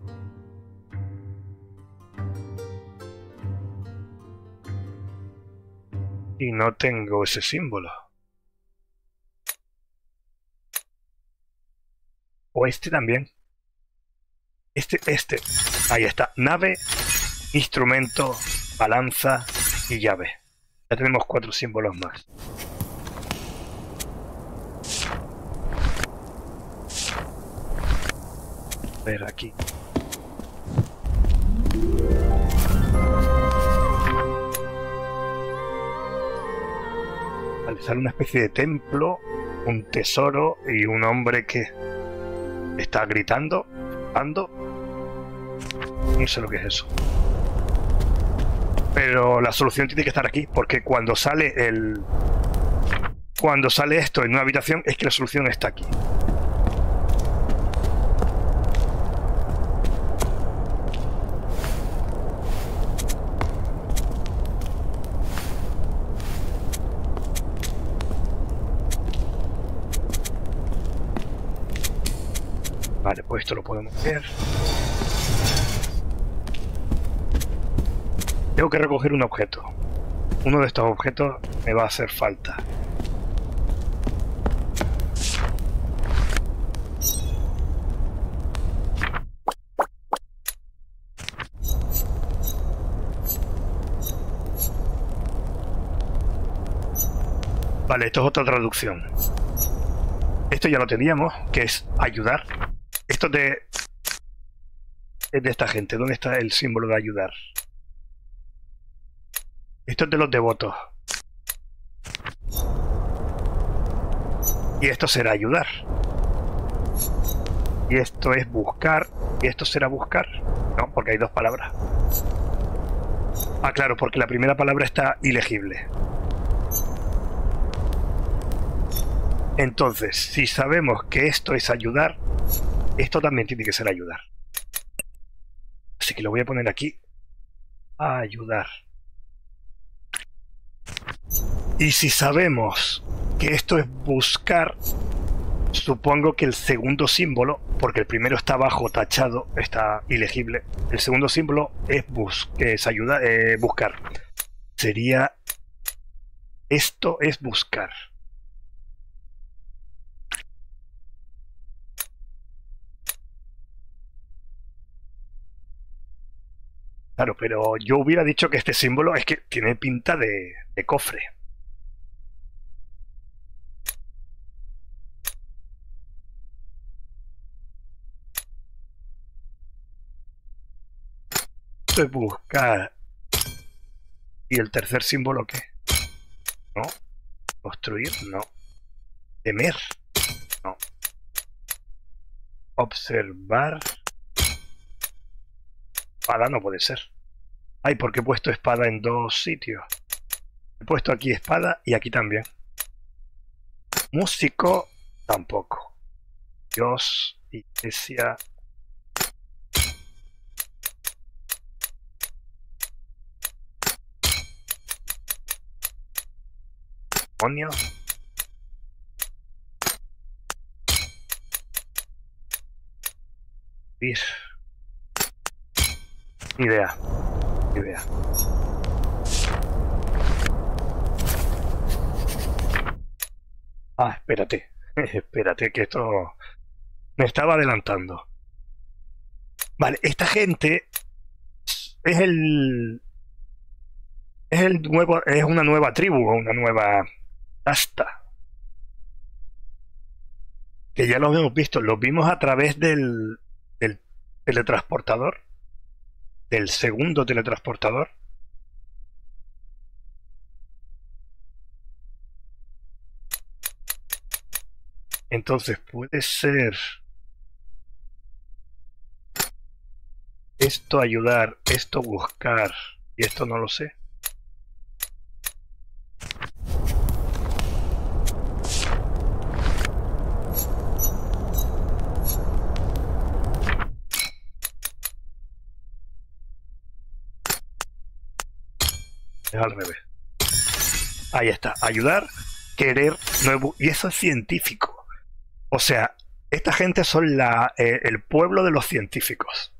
A: Y no tengo ese símbolo. O este también. Este. Ahí está. Nave, instrumento, balanza y llave. Ya tenemos 4 símbolos más. A ver aquí. Vale, sale una especie de templo, un tesoro y un hombre que está gritando, ando. No sé lo que es eso. Pero la solución tiene que estar aquí, porque cuando sale esto en una habitación es que la solución está aquí. Vale, pues esto lo podemos ver. Tengo que recoger un objeto. Uno de estos objetos me va a hacer falta. Vale, esto es otra traducción. Esto ya lo teníamos, que es ayudar. Esto es de esta gente. ¿Dónde está el símbolo de ayudar? Esto es de los devotos. Y esto será ayudar. Y esto es buscar. ¿Y esto será buscar? No, porque hay 2 palabras. Ah, claro, porque la primera palabra está ilegible. Entonces, si sabemos que esto es ayudar, esto también tiene que ser ayudar. Así que lo voy a poner aquí. Ayudar. Y si sabemos que esto es buscar, supongo que el segundo símbolo, porque el primero está abajo tachado, está ilegible, el segundo símbolo es buscar. Sería, esto es buscar. Claro, pero yo hubiera dicho que este símbolo es que tiene pinta de cofre. Esto es buscar. ¿Y el tercer símbolo qué? No. Construir, no. Temer, no. Observar. Espada no puede ser. Ay, porque he puesto espada en 2 sitios. He puesto aquí espada y aquí también. Músico, tampoco. Dios, iglesia. Demonio. Ni idea. Ni idea. Ah, espérate. Espérate que esto me estaba adelantando. Vale, esta gente es es una nueva tribu, una nueva casta. Que ya lo hemos visto, lo vimos a través del teletransportador, del segundo teletransportador. Entonces puede ser esto ayudar, esto buscar, y esto no lo sé. Es al revés. Ahí está. Ayudar, querer, nuevo. Y eso es científico. O sea, esta gente son el pueblo de los científicos.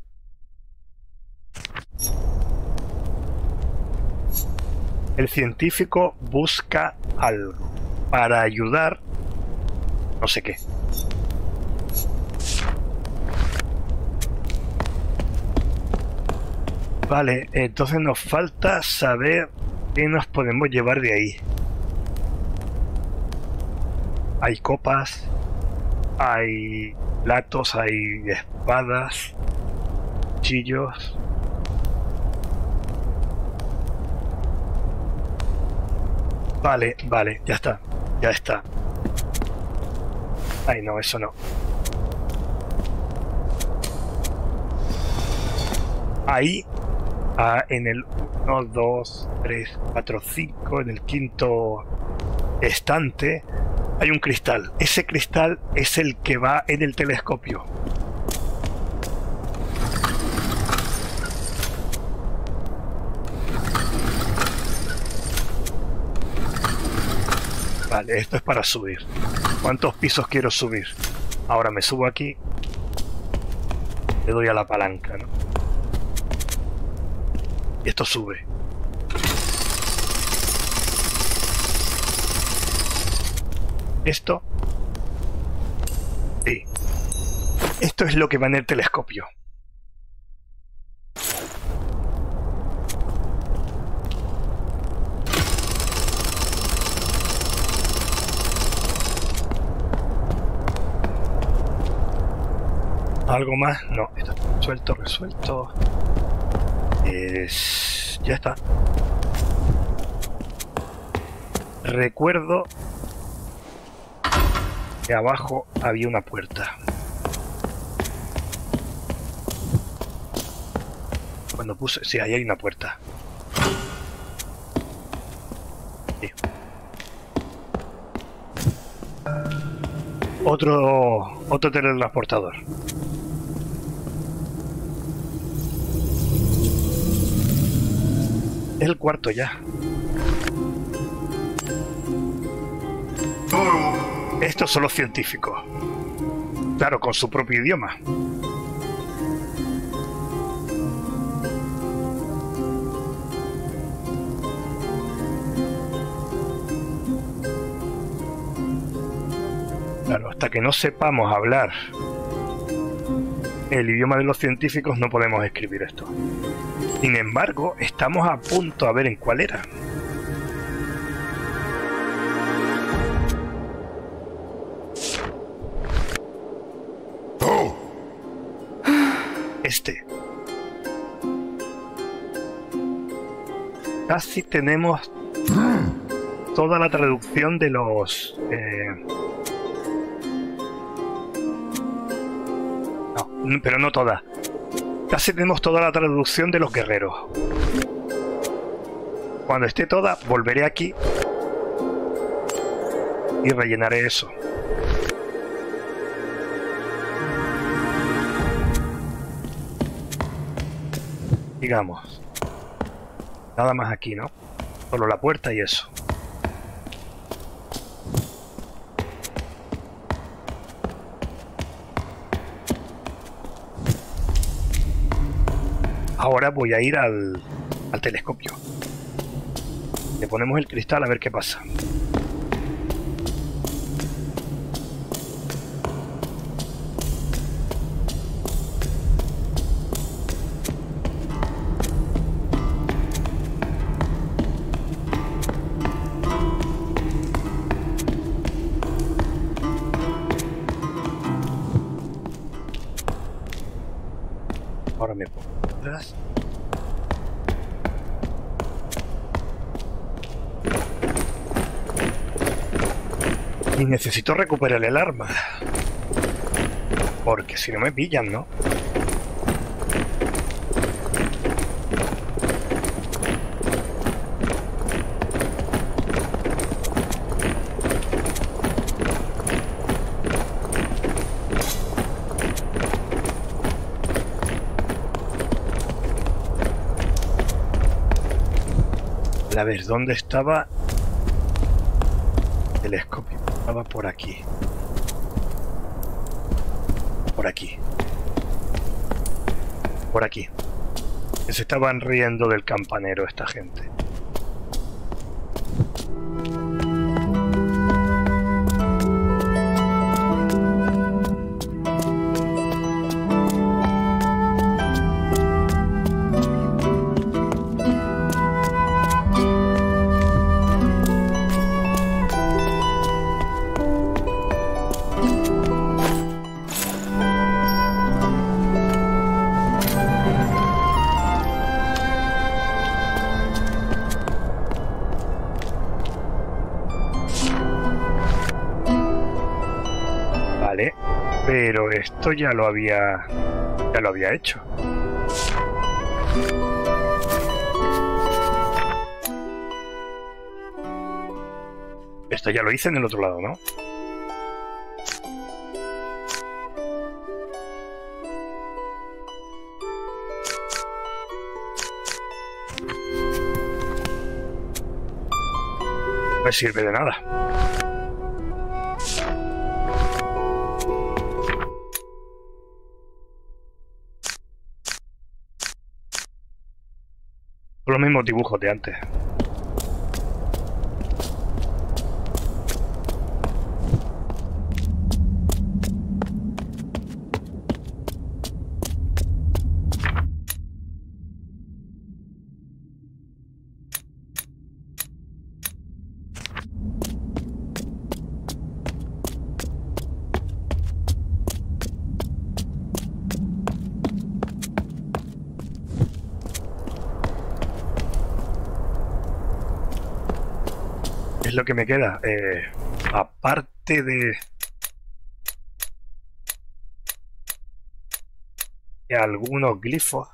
A: El científico busca algo para ayudar, no sé qué. Vale, entonces nos falta saber qué nos podemos llevar de ahí. Hay copas, hay platos, hay espadas, cuchillos. Vale, vale, ya está, ya está. Ay, no, eso no. Ahí, en el 1, 2, 3, 4, 5, en el quinto estante, hay un cristal. Ese cristal es el que va en el telescopio. Vale, esto es para subir. ¿Cuántos pisos quiero subir? Ahora me subo aquí. Le doy a la palanca, ¿no? Y esto sube. Esto. Sí. Esto es lo que va en el telescopio. ¿Algo más? No, esto está resuelto, resuelto. Ya está. Recuerdo que abajo había una puerta. Cuando puse... Sí, ahí hay una puerta. Sí. Otro teletransportador. Es el cuarto ya. Estos son los científicos. Claro, con su propio idioma. Claro, hasta que no sepamos hablar el idioma de los científicos no podemos escribir esto. Sin embargo, estamos a punto a ver en cuál era. Este. Casi tenemos toda la traducción de los... No, pero no toda. Casi tenemos toda la traducción de los guerreros. Cuando esté toda, volveré aquí y rellenaré eso. Digamos. Nada más aquí, ¿no? Solo la puerta y eso. Ahora voy a ir al telescopio. Le ponemos el cristal a ver qué pasa. Ahora me pongo atrás. Y necesito recuperar el arma. Porque si no me pillan, ¿no? A ver, ¿dónde estaba? telescopio estaba por aquí. Por aquí. Por aquí. Que se estaban riendo del campanero esta gente. Pero esto ya lo había hecho. Esto ya lo hice en el otro lado, ¿no? No me sirve de nada. Los mismos dibujos de antes. Es lo que me queda. Aparte de algunos glifos,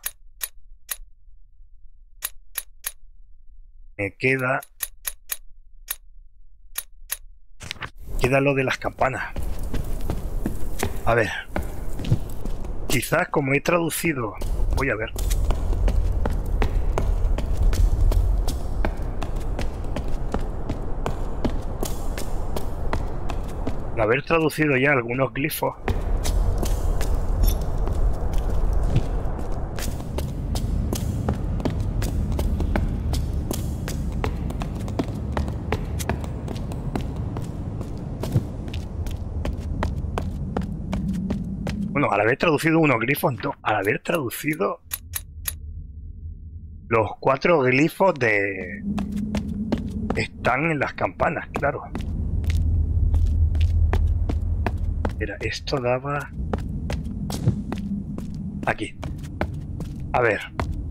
A: me queda lo de las campanas. A ver, quizás como he traducido, voy a ver. Al haber traducido ya algunos glifos, bueno, al haber traducido unos glifos, no, al haber traducido los 4 glifos de están en las campanas, claro. Mira, esto daba aquí. A ver.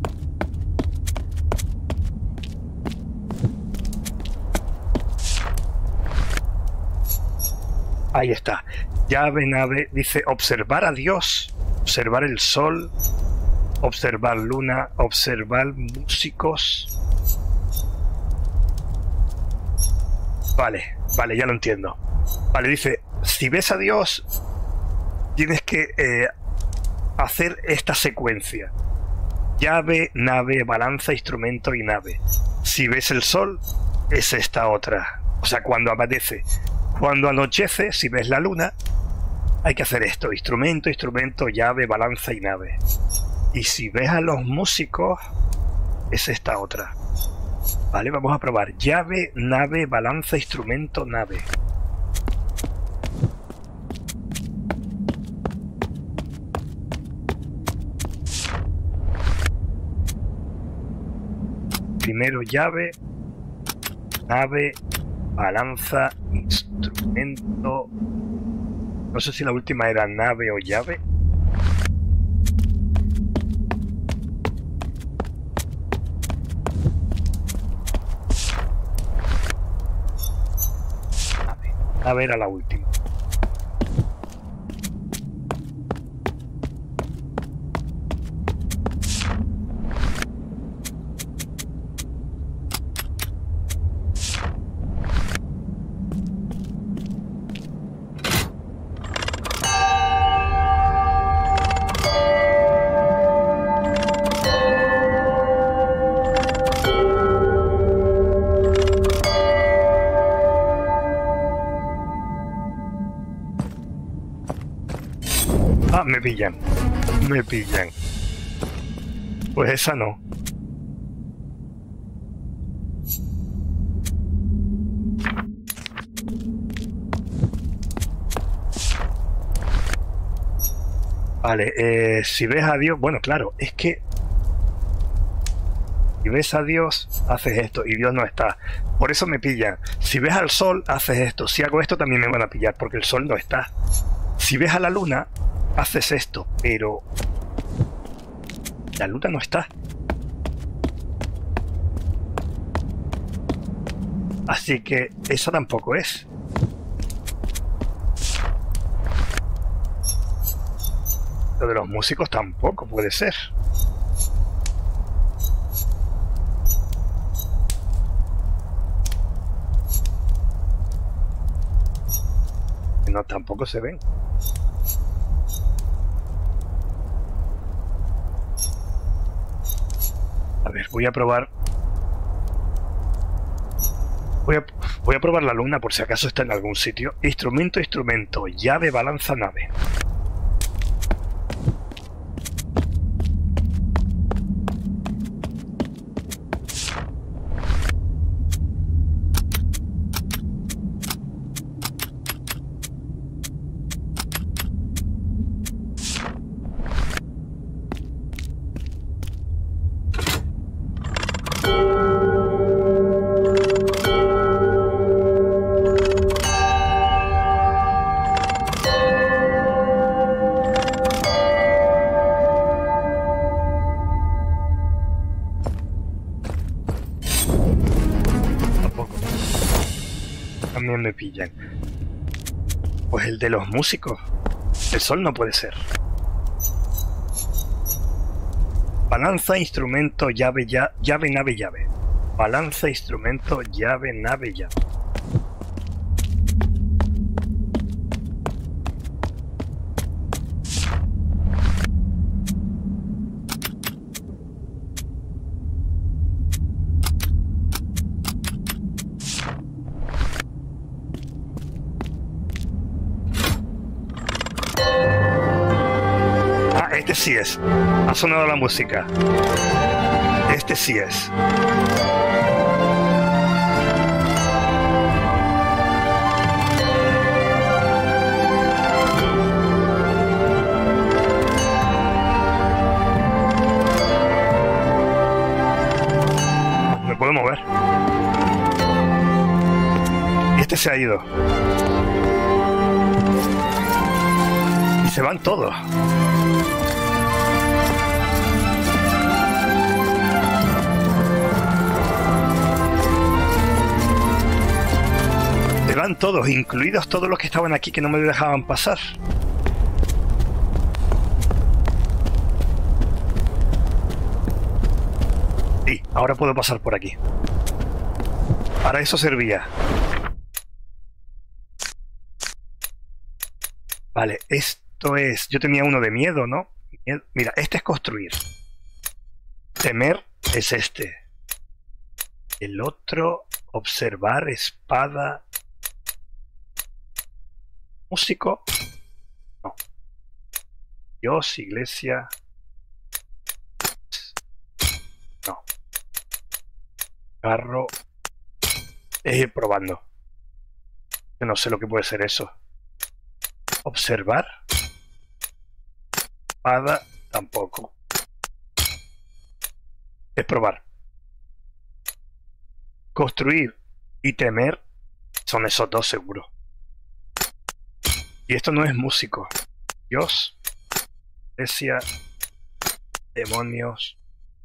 A: Ahí está. Llave, nave, dice observar a Dios, observar el sol, observar luna, observar músicos. Vale, vale, ya lo entiendo. Vale, dice, si ves a Dios, tienes que hacer esta secuencia. Llave, nave, balanza, instrumento y nave. Si ves el sol, es esta otra. O sea, cuando amanece. Cuando anochece, si ves la luna, hay que hacer esto. Instrumento, instrumento, llave, balanza y nave. Y si ves a los músicos, es esta otra. Vale, vamos a probar. Llave, nave, balanza, instrumento, nave. Primero llave, nave, balanza, instrumento. No sé si la última era nave o llave. Nave era la última. me pillan. Me pillan. Pues esa no. Vale, si ves a Dios... Bueno, claro, es que... Si ves a Dios, haces esto y Dios no está. Por eso me pillan. Si ves al sol, haces esto. Si hago esto, también me van a pillar, porque el sol no está. Si ves a la luna, haces esto, pero... La luna no está. Así que esa tampoco es. Lo de los músicos tampoco puede ser. No, tampoco se ven. A ver, voy a probar. Voy a probar la luna por si acaso está en algún sitio. Instrumento, instrumento. Llave, balanza, nave. También me pillan. Pues el de los músicos. El sol no puede ser. Balanza, instrumento, llave, llave, nave, llave. Balanza, instrumento, llave, nave, llave. Este sí es. Ha sonado la música. Este sí es. Me puedo mover. Y este se ha ido. Y se van todos. Van todos, incluidos todos los que estaban aquí que no me dejaban pasar. Sí, ahora puedo pasar por aquí. Para eso servía. Vale, esto es... Yo tenía uno de miedo, ¿no? Mira, este es construir. Temer es este. El otro, observar, espada... Músico. No. Dios, iglesia. No. Carro. Es ir probando. Yo no sé lo que puede ser eso. Observar. Espada. Tampoco. Es probar. Construir y temer. Son esos dos seguro. Y esto no es músico. Dios, iglesia, demonios.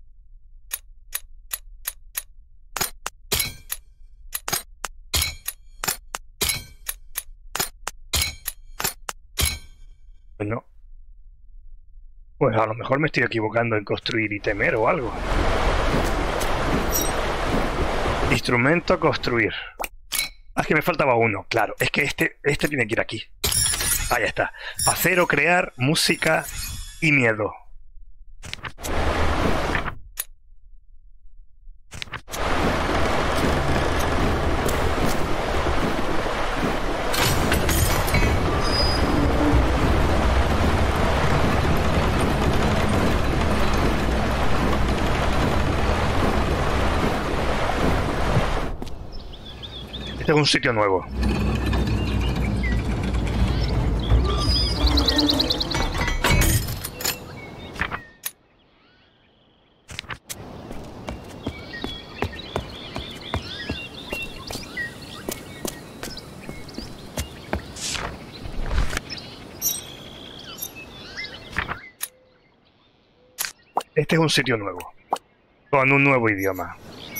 A: Bueno. Pues a lo mejor me estoy equivocando en construir y temer o algo. Instrumento, construir. Ah, es que me faltaba uno, claro. Es que este tiene que ir aquí. Ahí está. Acero, crear, música y miedo. Este es un sitio nuevo. Este es un sitio nuevo, con un nuevo idioma.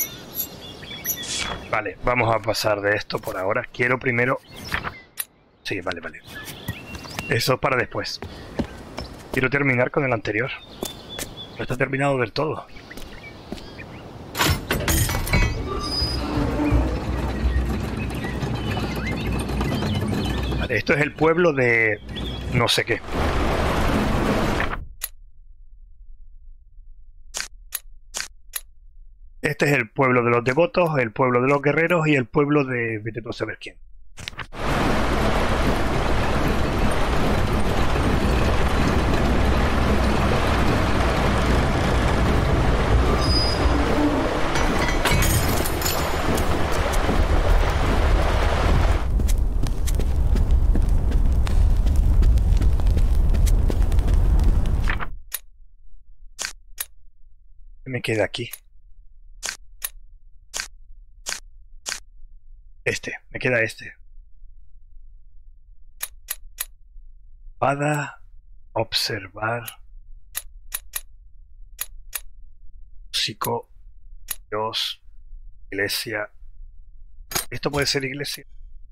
A: Vale, vamos a pasar de esto por ahora. Quiero primero... Sí, vale. Eso para después. Quiero terminar con el anterior. No está terminado del todo. Vale, esto es el pueblo de... no sé qué. Este es el pueblo de los devotos, el pueblo de los guerreros y el pueblo de... vete tú a saber quién. ¿Qué me queda aquí? Me queda este. Espada, observar, músico, Dios, iglesia. ¿Esto puede ser iglesia?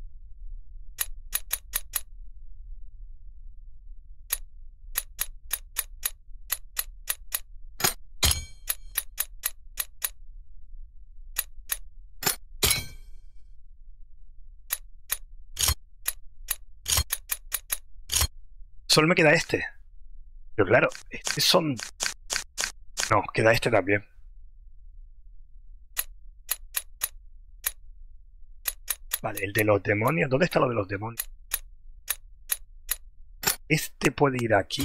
A: Solo me queda este. Pero claro, estos son... No, queda este también. Vale, el de los demonios. ¿Dónde está lo de los demonios? Este puede ir aquí.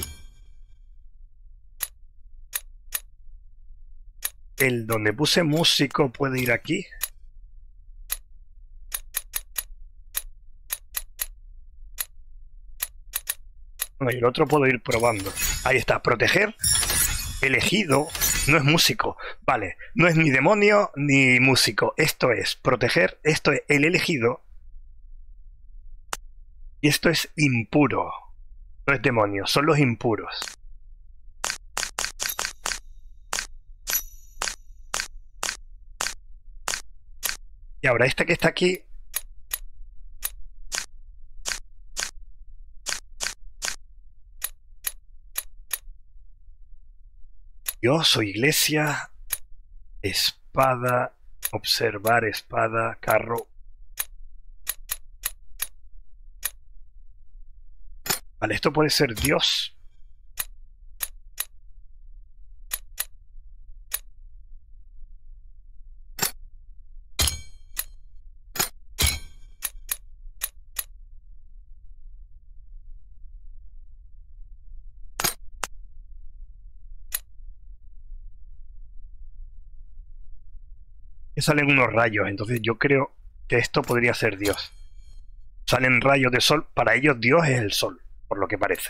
A: El donde puse músico puede ir aquí. Bueno, y el otro puedo ir probando. Ahí está, proteger. Elegido no es músico. Vale, no es ni demonio ni músico. Esto es proteger. Esto es el elegido. Y esto es impuro. No es demonio, son los impuros. Y ahora este que está aquí... Dios o iglesia, espada, observar espada, carro. Vale, esto puede ser Dios. Que salen unos rayos, entonces yo creo que esto podría ser Dios. Salen rayos de sol, para ellos Dios es el sol, por lo que parece.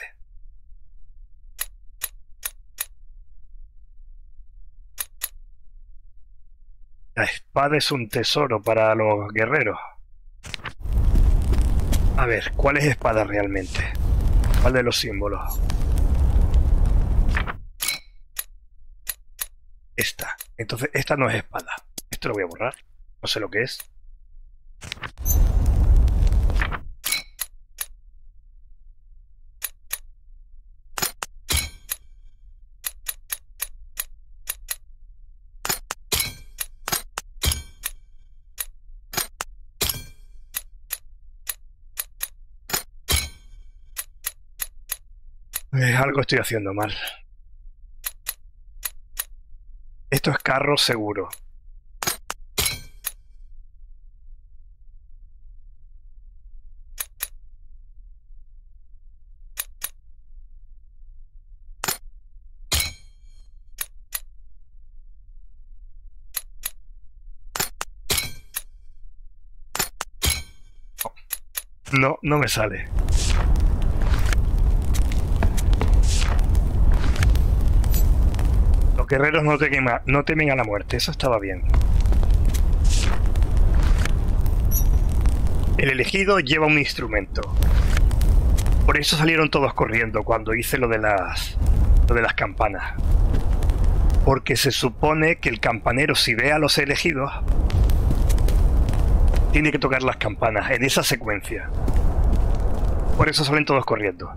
A: La espada es un tesoro para los guerreros. A ver, ¿cuál es espada realmente? ¿Cuál de los símbolos? Esta. Entonces, esta no es espada. Esto lo voy a borrar. No sé lo que es. Algo estoy haciendo mal. Esto es carro seguro. No, no me sale. Los guerreros no temen a la muerte, eso estaba bien. El elegido lleva un instrumento. Por eso salieron todos corriendo cuando hice lo de las campanas. Porque se supone que el campanero, si ve a los elegidos, tiene que tocar las campanas en esa secuencia. Por eso salen todos corriendo.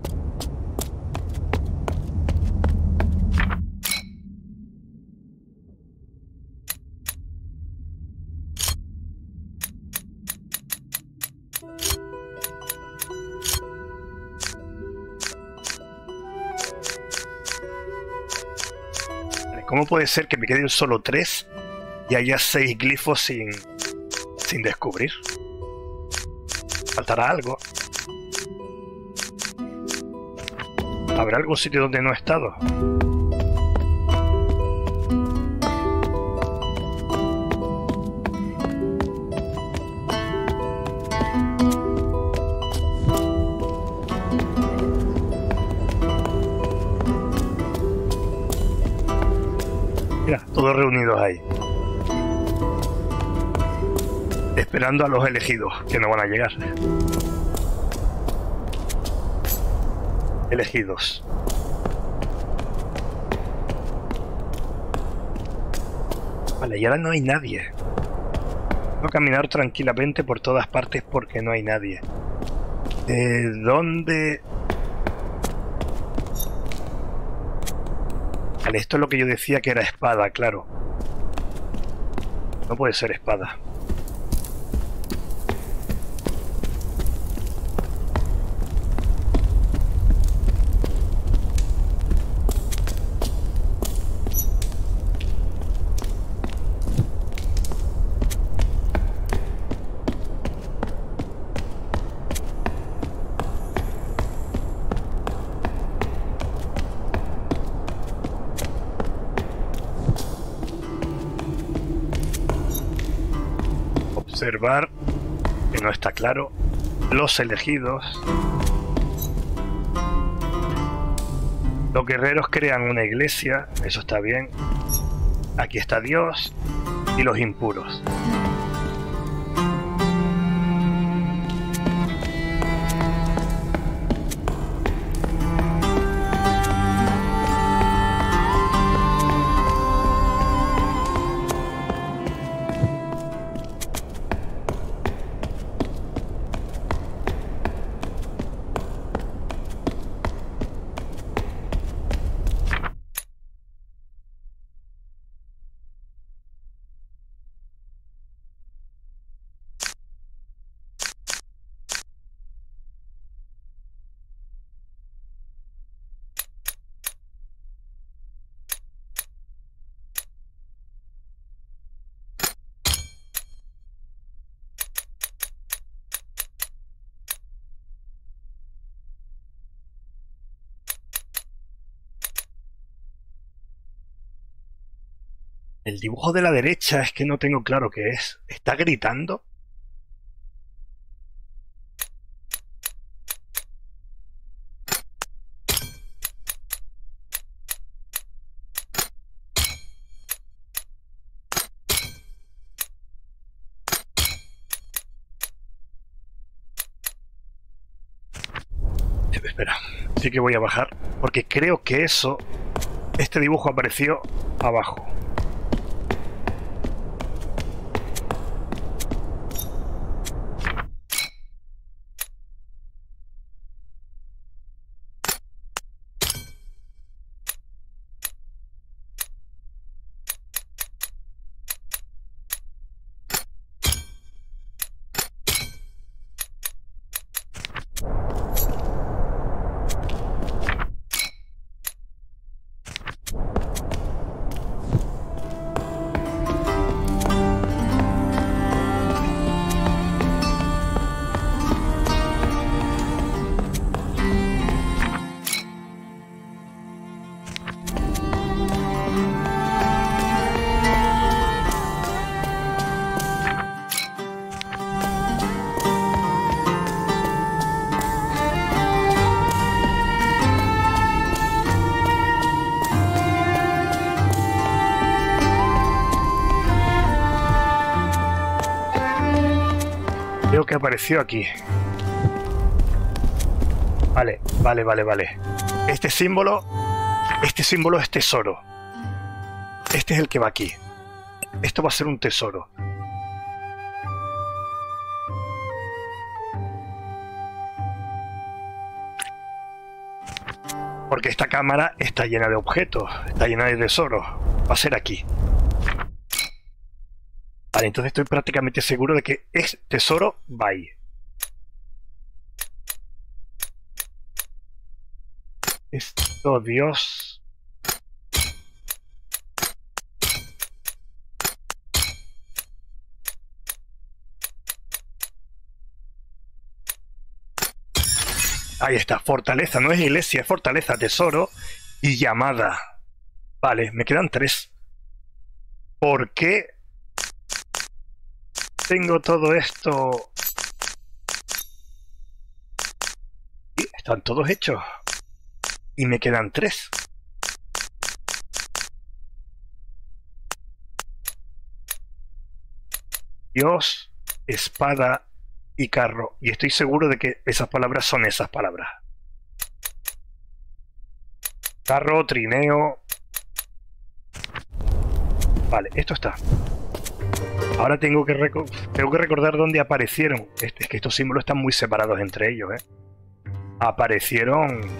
A: ¿Cómo puede ser que me queden solo 3 y haya 6 glifos sin descubrir? ¿Faltará algo? ¿Habrá algún sitio donde no he estado? Mira, todos reunidos ahí. Esperando a los elegidos, que no van a llegar. Elegidos. Vale, y ahora no hay nadie. Puedo caminar tranquilamente por todas partes porque no hay nadie. ¿De dónde...? Vale, esto es lo que yo decía que era espada, claro. No puede ser espada. Observar, que no está claro, los elegidos. Los guerreros crean una iglesia, eso está bien. Aquí está Dios y los impuros. El dibujo de la derecha es que no tengo claro qué es. ¿Está gritando? Espera, sí que voy a bajar, porque creo que este dibujo apareció abajo. Creo que apareció aquí. Vale. Este símbolo es tesoro. Este es el que va aquí. Esto va a ser un tesoro. Porque esta cámara está llena de objetos, está llena de tesoros. Va a ser aquí. Vale, entonces estoy prácticamente seguro de que es tesoro va ahí. Esto, Dios. Ahí está, fortaleza, no es iglesia, es fortaleza, tesoro y llamada. Vale, me quedan 3. ¿Por qué tengo todo esto? Y están todos hechos. Y me quedan 3. Dios, espada y carro. Y estoy seguro de que esas palabras son esas palabras. Carro, trineo. Vale, esto está. Ahora tengo que recordar dónde aparecieron. Es que estos símbolos están muy separados entre ellos, Aparecieron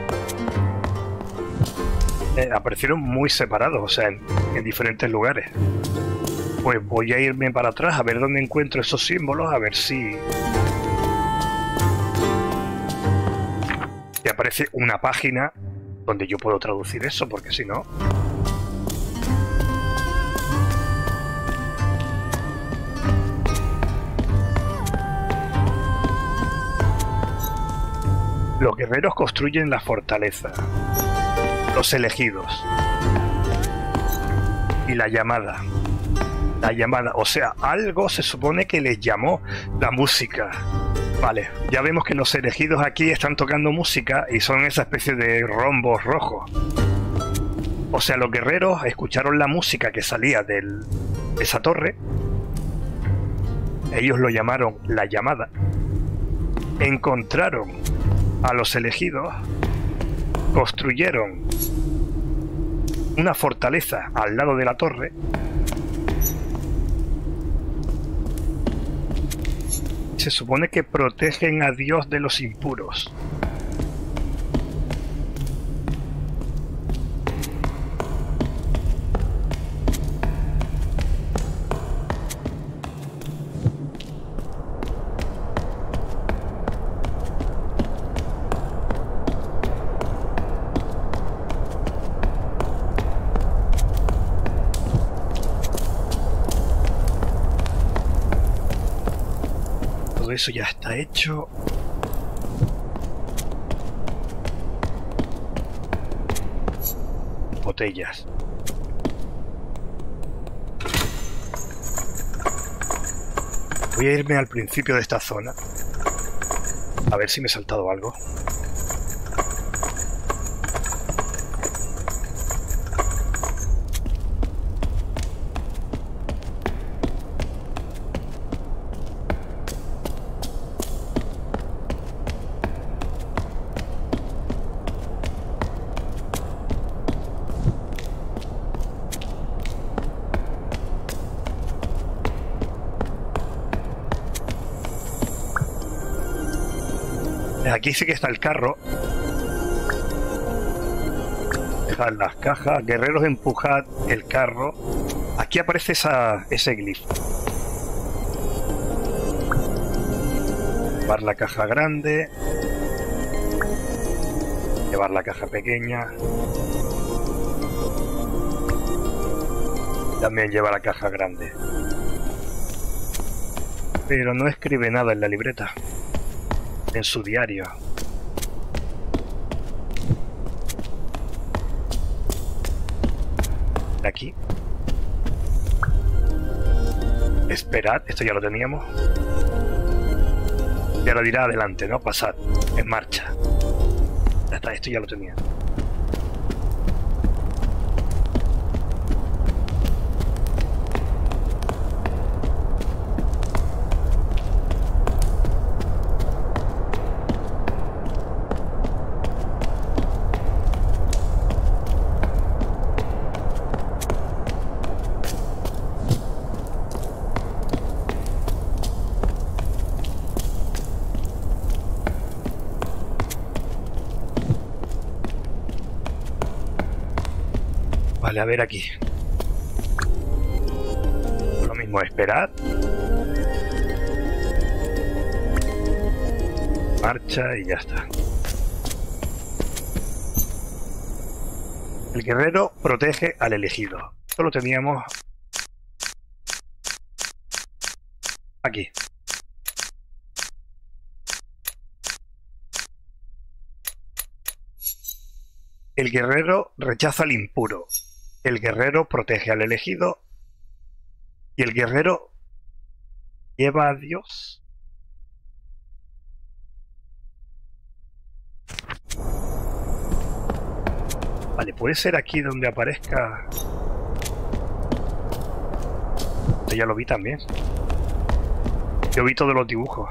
A: muy separados, o sea, en diferentes lugares. Pues voy a irme para atrás a ver dónde encuentro esos símbolos, a ver si aparece una página donde yo puedo traducir eso, porque si no... Los guerreros construyen la fortaleza, los elegidos y la llamada. La llamada, o sea, algo se supone que les llamó la música. Vale, ya vemos que los elegidos aquí están tocando música y son esa especie de rombos rojos. O sea, los guerreros escucharon la música que salía de esa torre. Ellos lo llamaron la llamada. Encontraron a los elegidos, construyeron una fortaleza al lado de la torre. Se supone que protegen a Dios de los impuros. Eso ya está hecho. Botellas. Voy a irme al principio de esta zona. A ver si me he saltado algo. Aquí sí que está el carro. Dejad las cajas. Guerreros, empujad el carro. Aquí aparece ese glifo. Llevar la caja grande. Llevar la caja pequeña. También lleva la caja grande. Pero no escribe nada en la libreta. En su diario. Aquí. Esperad, esto ya lo teníamos. Y ahora dirá adelante, ¿no? Pasad. En marcha. Ya está, esto ya lo tenía. Vale, a ver aquí. Lo mismo, esperad. Marcha y ya está. El guerrero protege al elegido. Esto lo teníamos aquí. El guerrero rechaza al impuro. El guerrero protege al elegido. Y el guerrero lleva a Dios. Vale, puede ser aquí donde aparezca. Esto ya lo vi también. Yo vi todos los dibujos.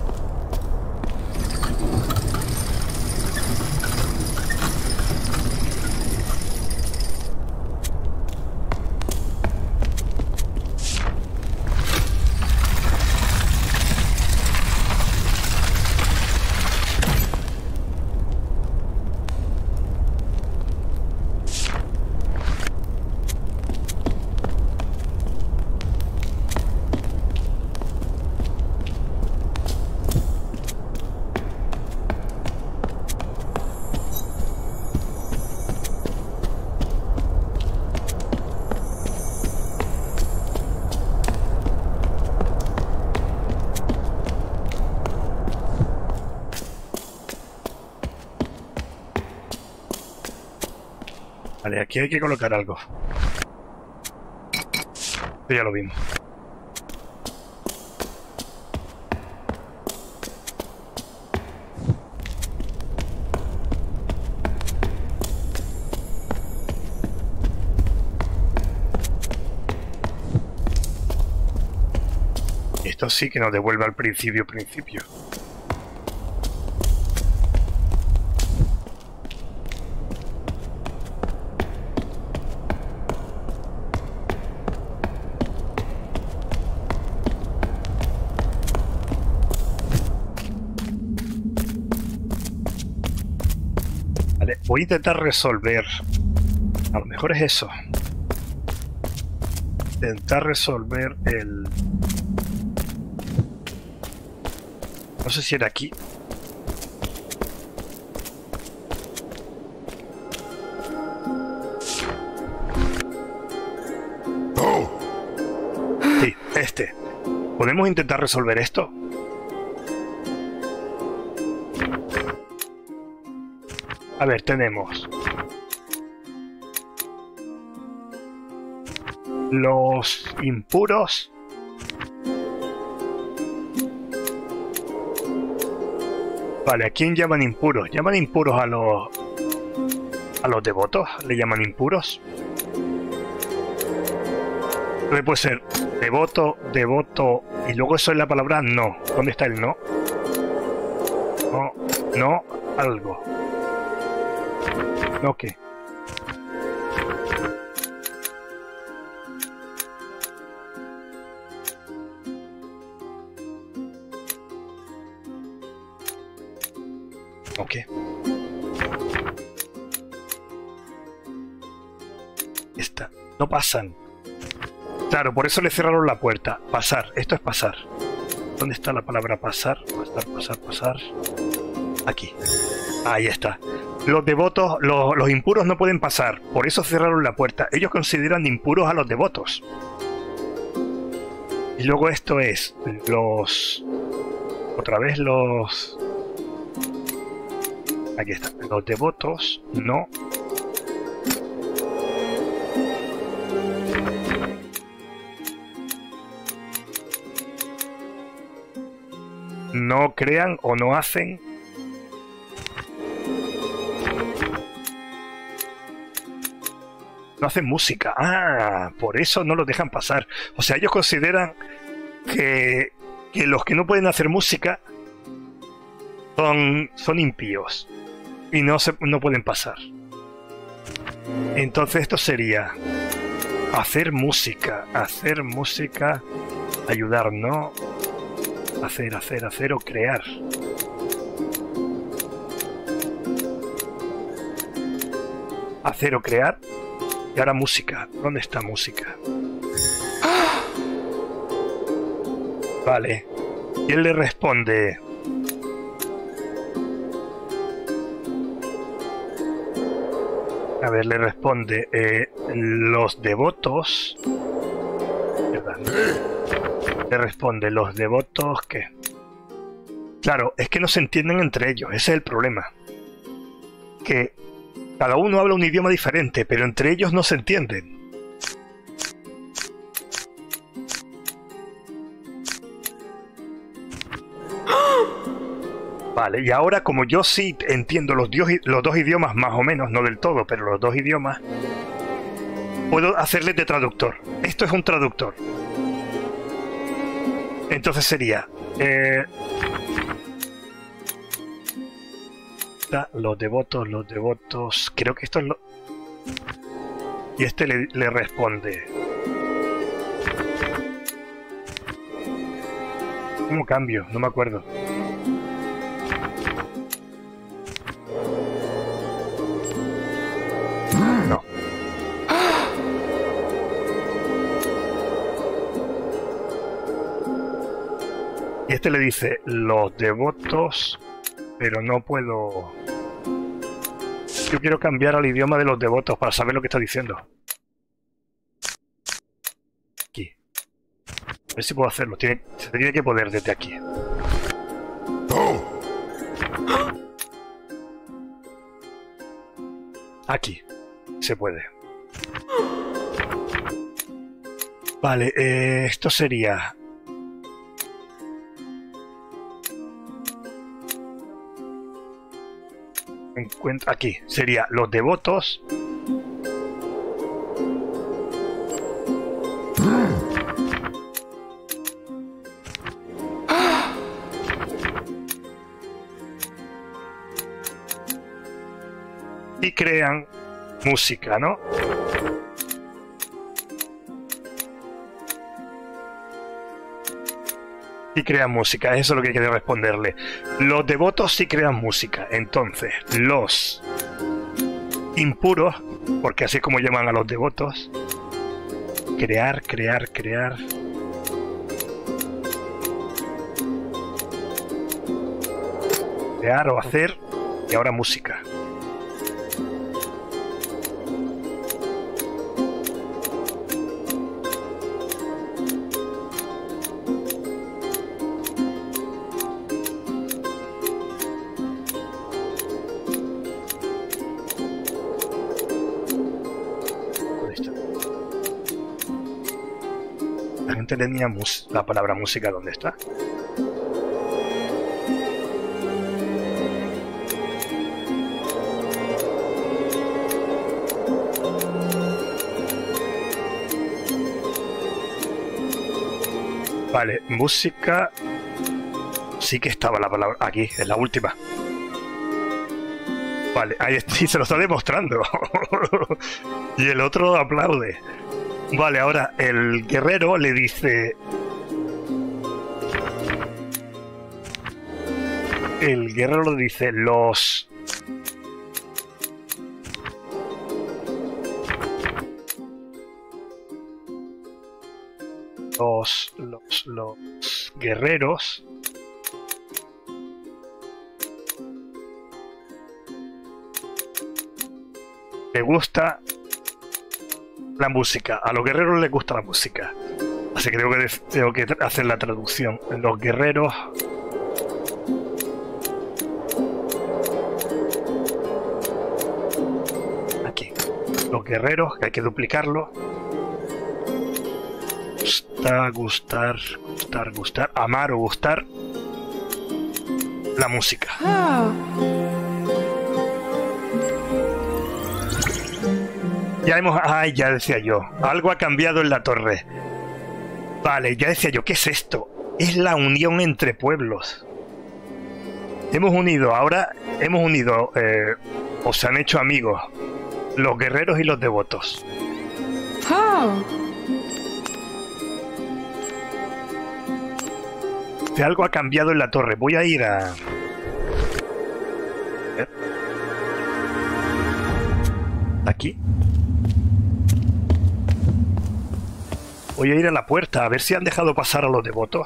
A: Vale, aquí hay que colocar algo. Esto ya lo vimos. Esto sí que nos devuelve al principio. Vale, voy a intentar resolver. A lo mejor es eso. Intentar resolver el... No sé si era aquí. Sí, este. ¿Podemos intentar resolver esto? A ver, tenemos los impuros. Vale, ¿a quién llaman impuros? ¿Llaman impuros a los devotos? ¿Le llaman impuros? Entonces puede ser devoto, y luego eso es la palabra no. ¿Dónde está el no? No, algo. ¿No qué? Ok. Esta. No pasan. Claro, por eso le cerraron la puerta. Pasar. Esto es pasar. ¿Dónde está la palabra pasar? Pasar. Aquí. Ahí está. Los devotos, los impuros no pueden pasar. Por eso cerraron la puerta. Ellos consideran impuros a los devotos. Y luego esto es los... Otra vez los... Aquí está. Los devotos no... No crean o no hacen... No hacen música. Ah, por eso no los dejan pasar. O sea, ellos consideran que los que no pueden hacer música son impíos y no pueden pasar. Entonces esto sería hacer música, ayudar, ¿no? Hacer o crear. Hacer o crear. Y ahora música. ¿Dónde está música? Vale. Y él le responde... A ver, le responde... los devotos... ¿Verdad? Le responde, los devotos... ¿Qué? Claro, es que no se entienden entre ellos. Ese es el problema. Que cada uno habla un idioma diferente, pero entre ellos no se entienden. Vale, y ahora como yo sí entiendo los dos idiomas más o menos, no del todo, pero los dos idiomas, puedo hacerle de traductor. Esto es un traductor. Entonces sería... los devotos... Creo que esto es lo... Y este le responde... ¿Cómo cambio? No me acuerdo. No. Y este le dice, los devotos... Pero no puedo... Yo quiero cambiar al idioma de los devotos para saber lo que está diciendo. Aquí. A ver si puedo hacerlo. Se tiene que poder desde aquí. Aquí. Se puede. Vale, esto sería... Aquí sería los devotos. Y crean música, ¿no? Sí crean música, eso es lo que quiere responderle. Los devotos sí crean música. Entonces, los impuros, porque así es como llaman a los devotos, crear o hacer, y ahora música. Tenía la palabra música, ¿dónde está? Vale, música... Sí que estaba la palabra... Aquí, es la última. Vale, ahí sí se lo está demostrando. Y el otro aplaude. Vale, ahora el guerrero le dice... El guerrero le dice los... Los guerreros... Le gusta... la música. A los guerreros les gusta la música. Así que tengo que hacer la traducción. Los guerreros... Aquí. Los guerreros, que hay que duplicarlo. Gustar. Amar o gustar. La música. Ya hemos... Ay, ya decía yo. Algo ha cambiado en la torre. Vale, ya decía yo. ¿Qué es esto? Es la unión entre pueblos. Hemos unido, o se han hecho amigos, los guerreros y los devotos. Algo ha cambiado en la torre. Voy a ir a... Aquí. Voy a ir a la puerta a ver si han dejado pasar a los devotos.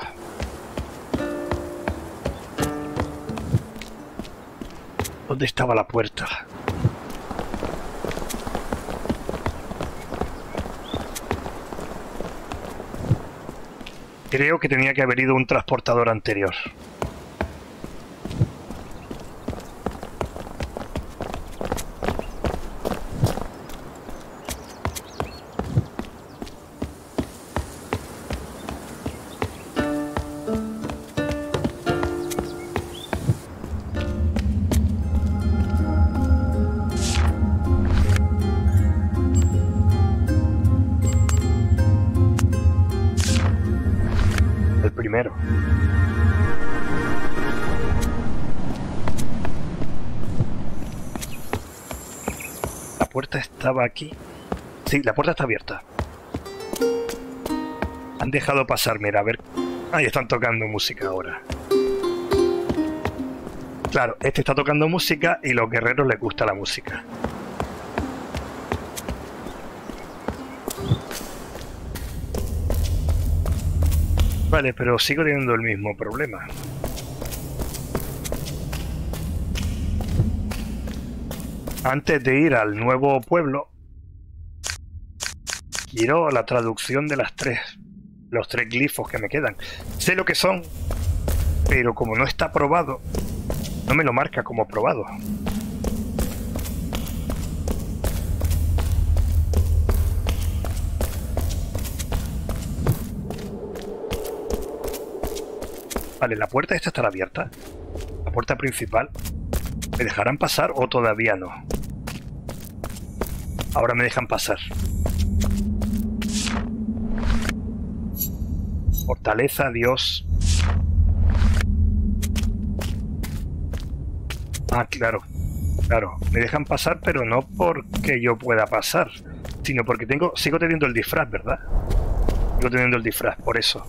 A: ¿Dónde estaba la puerta? Creo que tenía que haber ido un transportador anterior. Primero. La puerta estaba aquí. Sí, la puerta está abierta. Han dejado pasar, mira, a ver. Ahí están tocando música ahora. Claro, este está tocando música y los guerreros les gusta la música. Vale, pero sigo teniendo el mismo problema. Antes de ir al nuevo pueblo, quiero la traducción de los tres glifos que me quedan. Sé lo que son, pero como no está probado, no me lo marca como probado. Vale, la puerta esta estará abierta. La puerta principal. ¿Me dejarán pasar o todavía no? Ahora me dejan pasar. Fortaleza, Dios. Ah, claro. Claro, me dejan pasar, pero no porque yo pueda pasar, sino porque sigo teniendo el disfraz, ¿verdad? Sigo teniendo el disfraz, por eso.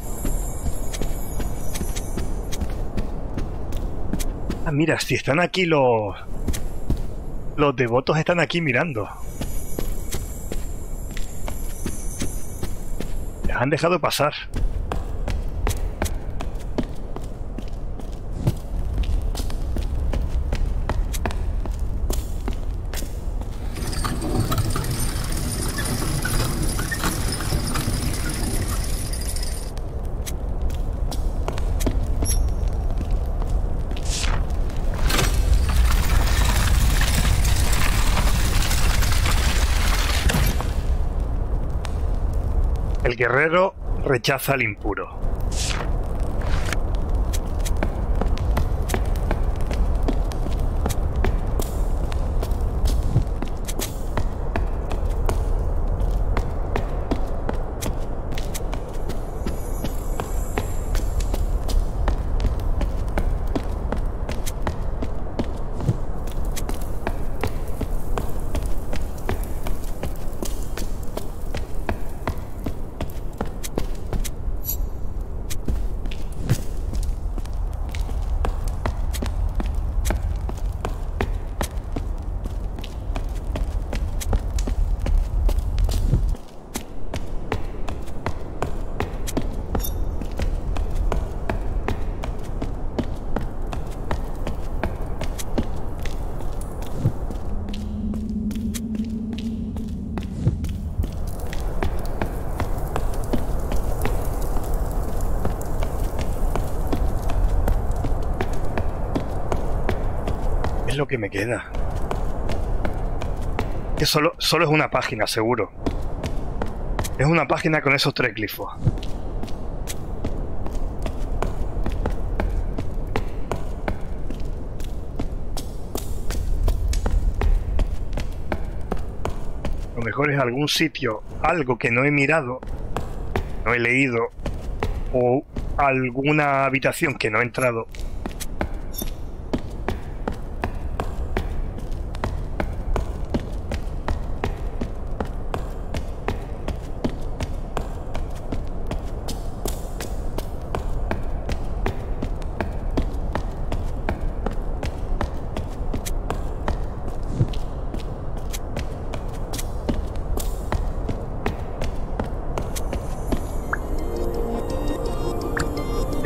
A: Ah, mira, si están aquí los devotos están aquí mirando. Les han dejado pasar. El guerrero rechaza al impuro. Es lo que me queda. Que solo es una página, seguro. Es una página con esos tres glifos. Lo mejor es algún sitio, algo que no he mirado, no he leído, o alguna habitación que no he entrado.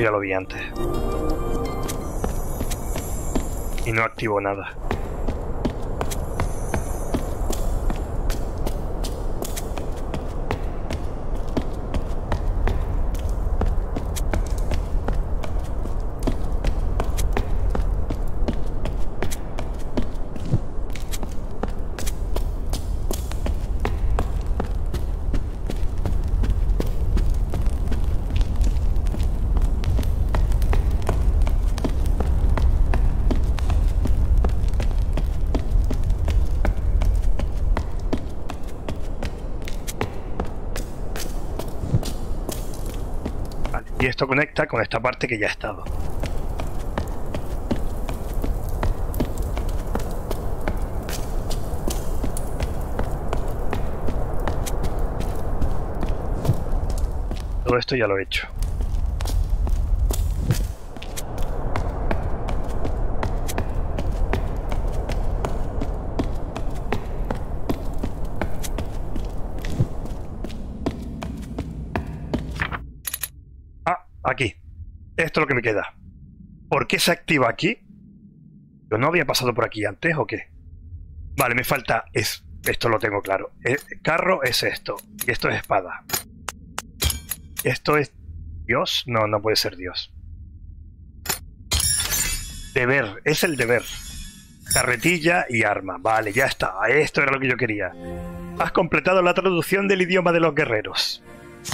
A: Ya lo vi antes. Y no activo nada. Y esto conecta con esta parte que ya he estado. Todo esto ya lo he hecho. Aquí. Esto es lo que me queda. ¿Por qué se activa aquí? ¿Yo no había pasado por aquí antes o qué? Vale, me falta... Esto lo tengo claro. Carro es esto. Y esto es espada. ¿Esto es Dios? No, no puede ser Dios. Deber. Es el deber. Carretilla y arma. Vale, ya está. Esto era lo que yo quería. Has completado la traducción del idioma de los guerreros.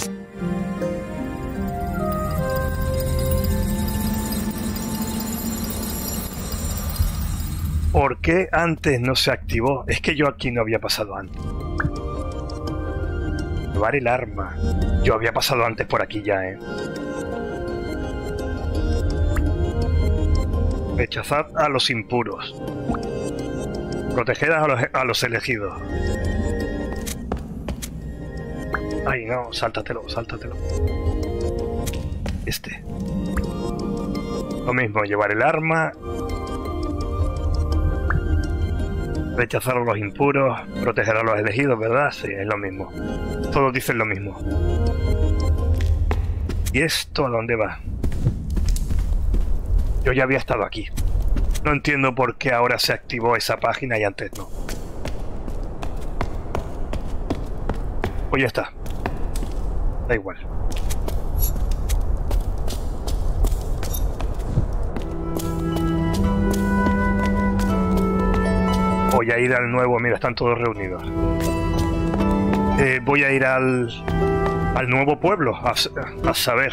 A: ¿Por qué antes no se activó? Es que yo aquí no había pasado antes. Llevar el arma. Yo había pasado antes por aquí ya, Rechazad a los impuros. Proteged a los elegidos. Ay, no, sáltatelo, sáltatelo. Lo mismo, llevar el arma. Rechazar a los impuros, proteger a los elegidos, ¿verdad? Sí, es lo mismo. Todos dicen lo mismo. ¿Y esto a dónde va? Yo ya había estado aquí. No entiendo por qué ahora se activó esa página y antes no. Pues ya está. Da igual. Voy a ir al nuevo, mira, están todos reunidos. Voy a ir al nuevo pueblo, a saber.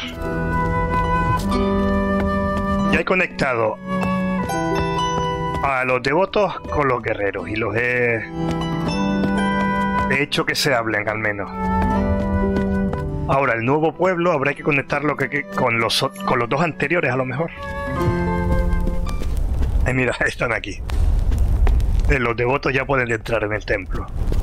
A: Ya he conectado a los devotos con los guerreros y los he hecho que se hablen al menos. Ahora, el nuevo pueblo habrá que conectarlo con los dos anteriores a lo mejor. Mira, están aquí. Los devotos ya pueden entrar en el templo.